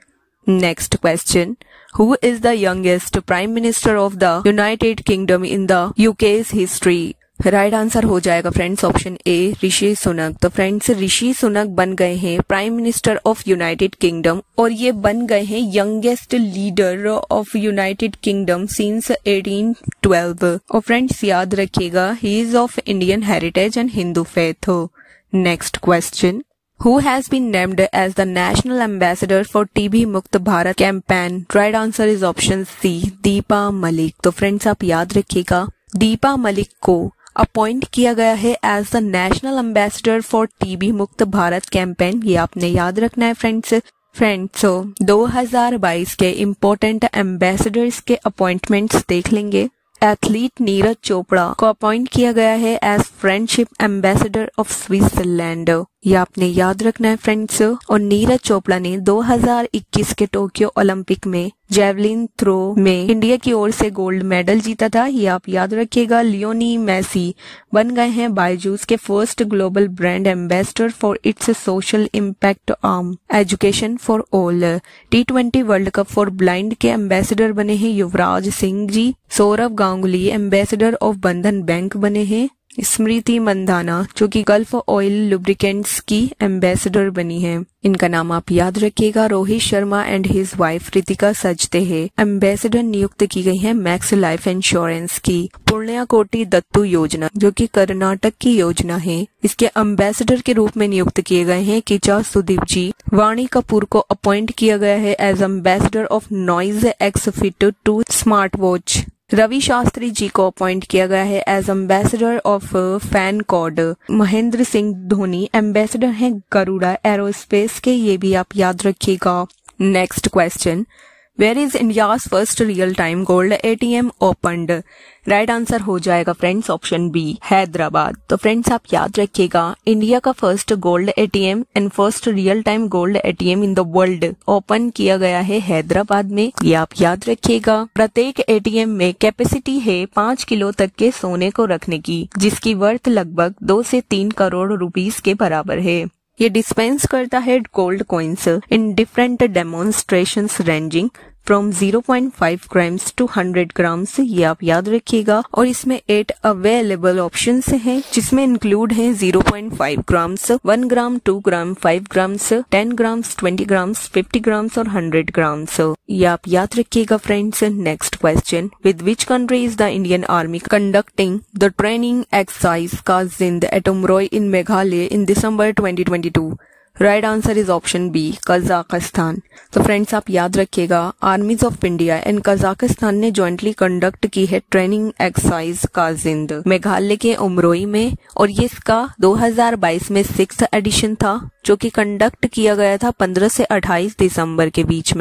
S1: Next question, Who is the youngest Prime Minister of the United Kingdom in the U K's history? Right answer हो जाएगा friends option A, Rishi Sunak. तो फ्रेंड्स ऋषि सुनक बन गए हैं prime minister of United Kingdom और ये बन गए हैं youngest leader of United Kingdom since eighteen twelve. और फ्रेंड्स याद रखिएगा, he is of Indian heritage and Hindu faith. Next question, Who has been named as the national ambassador for T B Mukt Bharat campaign? Right answer is option C, Deepa Malik. तो friends आप याद रखिएगा, दीपा मलिक को appoint किया गया है as the national ambassador for TB Mukt Bharat campaign. ये आपने याद रखना है फ्रेंड्स। फ्रेंड्स दो हज़ार बाईस के इम्पोर्टेंट एम्बेसडर्स के अपॉइंटमेंट्स देख लेंगे। एथलीट नीरज चोपड़ा को अपॉइंट किया गया है as friendship ambassador of Switzerland. ये आपने याद रखना है फ्रेंड्स। और नीरज चोपड़ा ने दो हज़ार इक्कीस के टोक्यो ओलंपिक में जेवलिन थ्रो में इंडिया की ओर से गोल्ड मेडल जीता था। ये आप याद रखिएगा। लियोनी मेसी बन गए हैं बायजूस के first global brand ambassador for its social impact arm education for all. T twenty world cup for blind के एम्बेसडर बने हैं Yuvraj Singh ji. Sourav Ganguly ambassador of Bandhan bank बने हैं। स्मृति मंदाना जो कि गल्फ ऑयल लुब्रिकेंट्स की एम्बेसडर बनी है, इनका नाम आप याद रखिएगा। Rohit Sharma and his wife Ritika Sajdeh हैं एम्बेसडर नियुक्त की गई है मैक्स लाइफ इंश्योरेंस की। पुण्या कोटि दत्तू योजना जो कि कर्नाटक की योजना है, इसके एम्बेसडर के रूप में नियुक्त किए गए हैं किचा सुदीप जी। वाणी कपूर को अपॉइंट किया गया है as ambassador of Noise X Fit two smart watch. Ravi Shastri ji को अपॉइंट किया गया है as ambassador of FanCode. Mahendra Singh Dhoni ambassador हैं गरुड़ा एरोस्पेस के। ये भी आप याद रखिएगा। Next question, where is India's first real time gold ATM opened? Right answer हो जाएगा फ्रेंड्स ऑप्शन बी, हैदराबाद। तो फ्रेंड्स आप याद रखिएगा, इंडिया का first gold ATM and first real time gold ATM in the world open किया गया है हैदराबाद में। ये आप याद रखिएगा। प्रत्येक एटीएम में कैपेसिटी है पाँच किलो तक के सोने को रखने की, जिसकी वर्थ लगभग दो से तीन करोड़ रुपीस के बराबर है। ये डिस्पेंस करता है gold coins in different demonstrations ranging from zero point five grams to hundred grams. ये आप याद रखिएगा। और इसमें एट अवेलेबल ऑप्शंस हैं, जिसमें इंक्लूड हैं zero point five grams, one gram, two gram, five grams, ten grams, twenty grams, fifty grams और हंड्रेड ग्राम्स। ये आप याद रखिएगा friends. Next question, with which country is the Indian army conducting the training exercise KAZIND at Umroi in Meghalaya in December twenty twenty two? Right answer is option B, Kazakhstan. तो friends आप याद रखिएगा, armies of India and Kazakhstan ने jointly conduct की है training exercise Kazind Meghalaya के उमरोई में। और ये इसका दो हज़ार बाईस में सिक्स्थ एडिशन था, जो कि कंडक्ट किया गया था पंद्रह से अट्ठाईस दिसंबर के बीच में।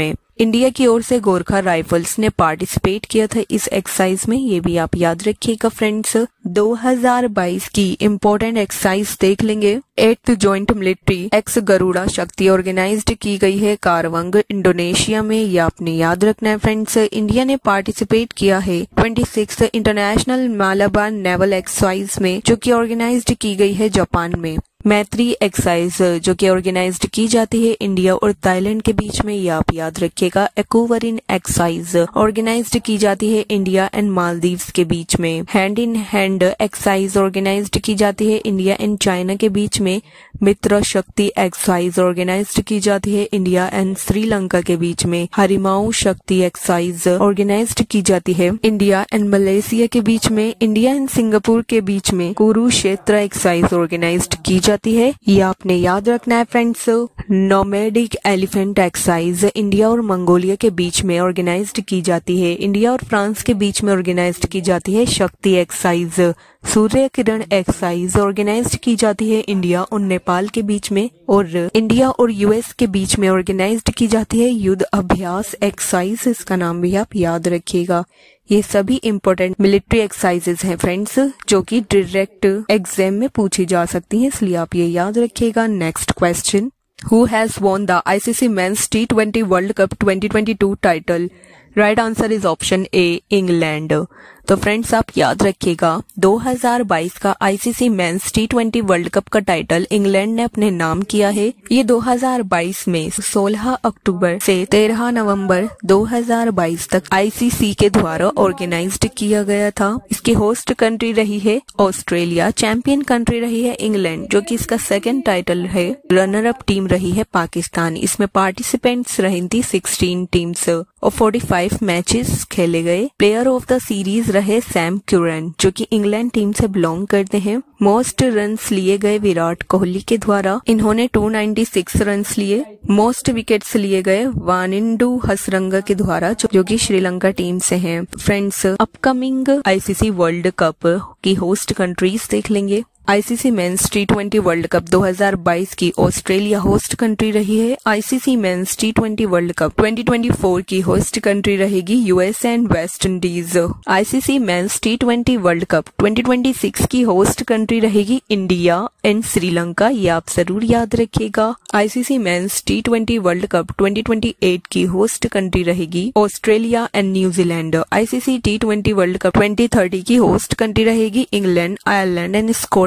S1: इंडिया की ओर से गोरखा राइफल्स ने पार्टिसिपेट किया था इस एक्सरसाइज में, ये भी आप याद रखिएगा फ्रेंड्स। दो हज़ार बाईस की इम्पोर्टेंट एक्सरसाइज देख लेंगे। Eighth joint military ex Garuda Shakti organised की गई है कारवंग इंडोनेशिया में, ये आपने याद रखना है फ्रेंड्स। इंडिया ने पार्टिसिपेट किया है twenty six international Malabar naval exercise में, जो कि ऑर्गेनाइज्ड की गई है जापान में। मैत्री एक्सरसाइज जो कि ऑर्गेनाइज्ड की जाती है इंडिया और थाईलैंड के बीच में, ये आप याद रखिएगा। एक्वारिन एक्सरसाइज ऑर्गेनाइज्ड की जाती है इंडिया एंड मालदीव्स के बीच में। Hand in hand exercise organised की जाती है इंडिया एंड चाइना के बीच में। मित्र शक्ति एक्सरसाइज ऑर्गेनाइज्ड की जाती है इंडिया एंड श्रीलंका के बीच में। हरिमाऊ शक्ति एक्सरसाइज ऑर्गेनाइज्ड की जाती है इंडिया एंड मलेशिया के बीच में। इंडिया एंड सिंगापुर के बीच में कुरुक्षेत्र एक्सरसाइज ऑर्गेनाइज्ड की जाती है, ये आपने याद रखना है friends. Nomadic elephant exercise India और मंगोलिया के बीच में ऑर्गेनाइज्ड की जाती है। इंडिया और फ्रांस के बीच में ऑर्गेनाइज्ड की जाती है Shakti exercise. Surya Kiran exercise organised की जाती है इंडिया और नेपाल के बीच में, और इंडिया और यूएस के बीच में ऑर्गेनाइज्ड की जाती है युद्ध अभ्यास एक्सरसाइज, इसका नाम भी आप याद रखिएगा। ये सभी इम्पोर्टेंट मिलिट्री एक्सरसाइजेज हैं फ्रेंड्स, जो कि डायरेक्ट एग्जाम में पूछी जा सकती हैं, इसलिए आप ये याद रखिएगा। Next question, who has won the ICC men's T twenty world cup twenty twenty two title? Right answer is option A, England. तो फ्रेंड्स आप याद रखिएगा, दो हज़ार बाईस का ICC men's T twenty world cup का टाइटल इंग्लैंड ने अपने नाम किया है। ये दो हज़ार बाईस में सोलह अक्टूबर से तेरह नवंबर दो हज़ार बाईस तक आईसीसी के द्वारा ऑर्गेनाइज्ड किया गया था। इसकी होस्ट कंट्री रही है ऑस्ट्रेलिया, चैंपियन कंट्री रही है इंग्लैंड, जो कि इसका सेकंड टाइटल है। रनर अप टीम रही है पाकिस्तान। इसमें पार्टिसिपेंट्स रही थी सिक्सटीन टीम्स और पैंतालीस मैचेस खेले गए। प्लेयर ऑफ द सीरीज रहे सैम क्यूरन, जो कि इंग्लैंड टीम से बिलोंग करते हैं। मोस्ट रन्स लिए गए विराट कोहली के द्वारा, इन्होंने दो सौ छियानवे रन्स लिए। मोस्ट विकेट्स लिए गए वानिंडू हसरंगा के द्वारा, जो कि श्रीलंका टीम से हैं। Friends upcoming ICC world cup की होस्ट कंट्रीज देख लेंगे। ICC men's T twenty world cup दो हज़ार बाईस की ऑस्ट्रेलिया होस्ट कंट्री रही है। ICC men's T twenty world cup twenty twenty four की होस्ट कंट्री रहेगी US and West Indies. ICC men's T twenty world cup twenty twenty six की host country रहेगी इंडिया एंड श्रीलंका, ये आप जरूर याद रखिएगा। ICC men's T twenty world cup twenty twenty eight की होस्ट कंट्री रहेगी Australia and New Zealand. ICC T twenty world cup twenty thirty की होस्ट कंट्री रहेगी England, Ireland and Scotland.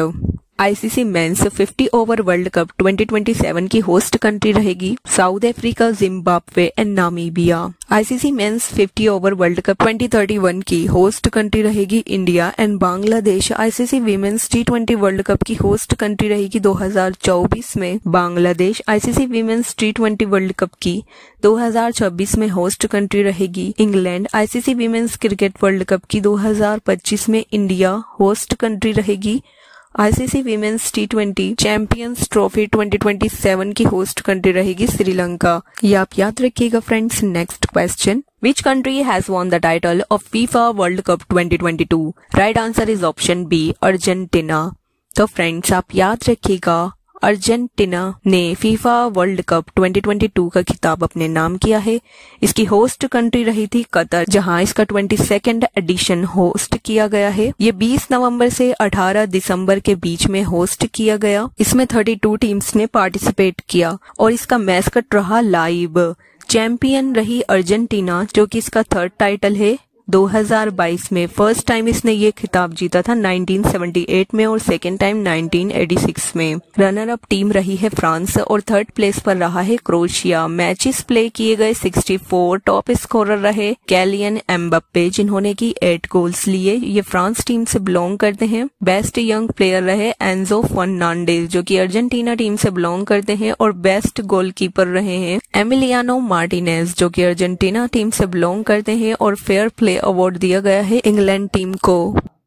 S1: ICC men's fifty over world cup twenty twenty seven की host country रहेगी south Africa, Zimbabwe and Namibia. ICC men's fifty over world cup twenty thirty one की host country रहेगी India and Bangladesh. ICC women's T twenty world cup की host country रहेगी दो हज़ार चौबीस में Bangladesh. ICC women's T twenty world cup की दो हज़ार छब्बीस में होस्ट कंट्री रहेगी England. ICC women's cricket world cup की दो हज़ार पच्चीस में इंडिया होस्ट कंट्री रहेगी। ICC women's T twenty champions trophy twenty twenty seven की होस्ट कंट्री रहेगी श्रीलंका, ये आप याद रखिएगा friends. Next question, which country has won the title of FIFA world cup twenty twenty two? Right answer is option B, Argentina. तो friends आप याद रखिएगा, अर्जेंटीना ने FIFA world cup twenty twenty two का खिताब अपने नाम किया है। इसकी होस्ट कंट्री रही थी कतर, जहां इसका ट्वेंटी सेकेंड एडिशन होस्ट किया गया है। ये बीस नवंबर से अठारह दिसंबर के बीच में होस्ट किया गया। इसमें बत्तीस टीम्स ने पार्टिसिपेट किया और इसका मैस्कट रहा लाइव। चैंपियन रही अर्जेंटीना, जो कि इसका थर्ड टाइटल है। दो हज़ार बाईस में फर्स्ट टाइम इसने ये खिताब जीता था नाइनटीन सेवेंटी एट में और second time nineteen eighty six में। रनर अप टीम रही है फ्रांस और थर्ड प्लेस पर रहा है क्रोएशिया। मैचेस प्ले किए गए चौंसठ। टॉप स्कोरर रहे कैलियन एम्बाप्पे, जिन्होंने की एट गोल्स लिए। ये फ्रांस टीम से बिलोंग करते हैं। बेस्ट यंग प्लेयर रहे एंजो फर्नांडेज, जो कि अर्जेंटीना टीम से बिलोंग करते हैं और बेस्ट गोलकीपर रहे हैं एमिलियानो मार्टिनेज, जो कि अर्जेंटीना टीम से बिलोंग करते हैं और फेयर प्ले अवार्ड दिया गया है इंग्लैंड टीम को।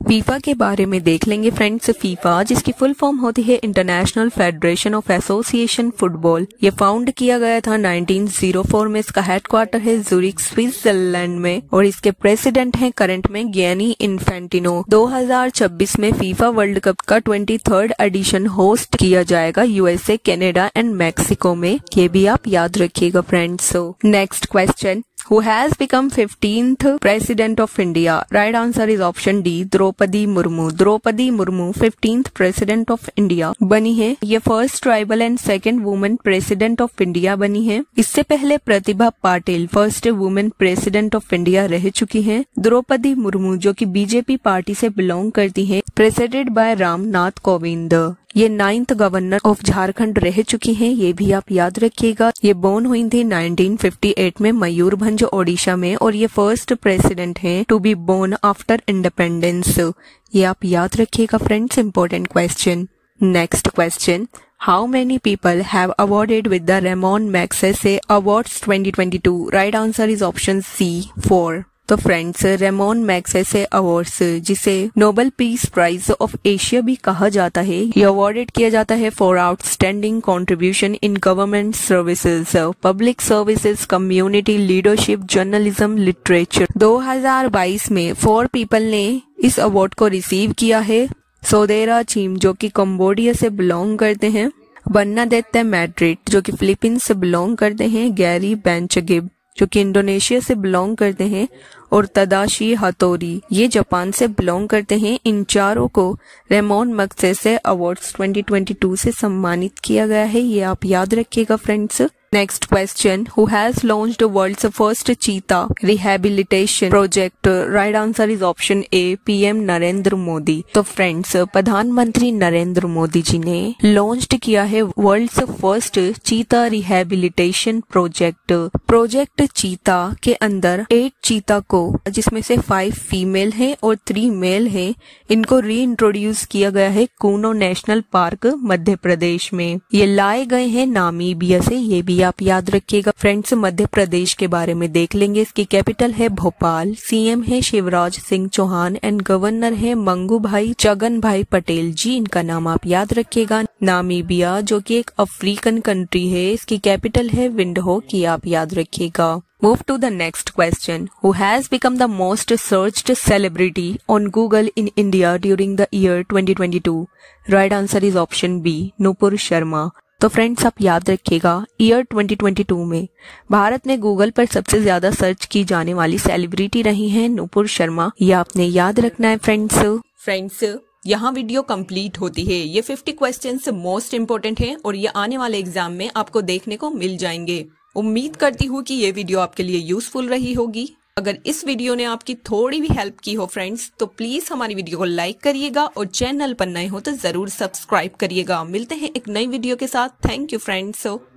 S1: फीफा के बारे में देख लेंगे फ्रेंड्स। फीफा जिसकी फुल फॉर्म होती है international federation of association football, ये फाउंड किया गया था नाइनटीन ओ फोर में। इसका हेडक्वार्टर है ज़ुरिक स्विट्जरलैंड में और इसके प्रेसिडेंट हैं करंट में गियानी इन्फेंटिनो। दो हज़ार छब्बीस में फीफा वर्ल्ड कप का ट्वेंटी थर्ड एडिशन होस्ट किया जाएगा यूएसए, कनाडा एंड मैक्सिको में। ये भी आप याद रखिएगा friends. So next question, Who has become fifteenth President of India? Right answer is option D, Droupadi Murmu. Droupadi Murmu fifteenth president of India बनी है। ये first tribal and second women president of India बनी है। इससे पहले Pratibha Patil first women president of India रह चुकी हैं। द्रौपदी मुर्मू जो कि बीजेपी पार्टी से बिलोंग करती हैं, प्रेसिडेंट बाय रामनाथ कोविंद। ये नाइन्थ गवर्नर ऑफ झारखंड रह चुकी हैं, ये भी आप याद रखिएगा। ये बोर्न हुई थी नाइनटीन फिफ्टी एट में मयूरभंज ओडिशा में और ये फर्स्ट प्रेसिडेंट हैं to be born after independence. ये आप याद रखिएगा friends, important question. Next question, how many people have awarded with the Ramon Magsaysay awards twenty twenty two? Right answer is option C, four. तो friends, Ramon Magsaysay awards जिसे Nobel peace prize of Asia भी कहा जाता है, ये awarded किया जाता है for outstanding contribution in government services, public services, community leadership, journalism, literature. दो हज़ार बाईस में फोर पीपल ने इस अवार्ड को रिसीव किया है। सोदेरा चीम जो कि कंबोडिया से बिलोंग करते हैं, बर्नाडेत्ते मैड्रिड जो कि फिलीपींस से बिलोंग करते हैं, गैरी बेंचगिब जो कि इंडोनेशिया से बिलोंग करते हैं और तदाशी हथोरी ये जापान से बिलोंग करते हैं। इन चारों को Ramon Magsaysay awards twenty twenty two से सम्मानित किया गया है, ये आप याद रखिएगा friends. Next question, who has launched world's first cheetah rehabilitation project? Right answer is option A, PM Narendra Modi. तो फ्रेंड्स, प्रधानमंत्री नरेंद्र मोदी जी ने लॉन्च किया है world's first cheetah rehabilitation project. Project cheetah के अंदर एट चीता को, जिसमें से फाइव फीमेल हैं और थ्री मेल हैं, इनको री इंट्रोड्यूस किया गया है कूनो नेशनल पार्क मध्य प्रदेश में। ये लाए गए हैं नामीबिया से, ये भी आप याद रखिएगा फ्रेंड्स। मध्य प्रदेश के बारे में देख लेंगे। इसकी कैपिटल है भोपाल, सीएम है शिवराज सिंह चौहान एंड गवर्नर है मंगू भाई चगन भाई पटेल जी, इनका नाम आप याद रखिएगा। नामीबिया जो कि एक अफ्रीकन कंट्री है, इसकी कैपिटल है विंडहोक, की आप याद रखिएगा। Move to the next question. Who has become the most searched celebrity on Google in India during the year twenty twenty-two? Right answer is option B, Nupur Sharma. तो फ्रेंड्स, आप याद रखिएगा, ईयर ट्वेंटी ट्वेंटी टू में भारत में Google पर सबसे ज्यादा search की जाने वाली सेलिब्रिटी रही हैं नूपुर शर्मा। ये आपने याद रखना है फ्रेंड्स। फ्रेंड्स, यहाँ वीडियो कंप्लीट होती है। ये फिफ्टी क्वेश्चंस मोस्ट इंपोर्टेंट हैं और ये आने वाले एग्जाम में आपको देखने को मिल जाएंगे। उम्मीद करती हूँ कि ये वीडियो आपके लिए यूजफुल रही होगी। अगर इस वीडियो ने आपकी थोड़ी भी हेल्प की हो फ्रेंड्स, तो प्लीज हमारी वीडियो को लाइक करिएगा और चैनल पर नए हो तो जरूर सब्सक्राइब करिएगा। मिलते हैं एक नई वीडियो के साथ। Thank you friends.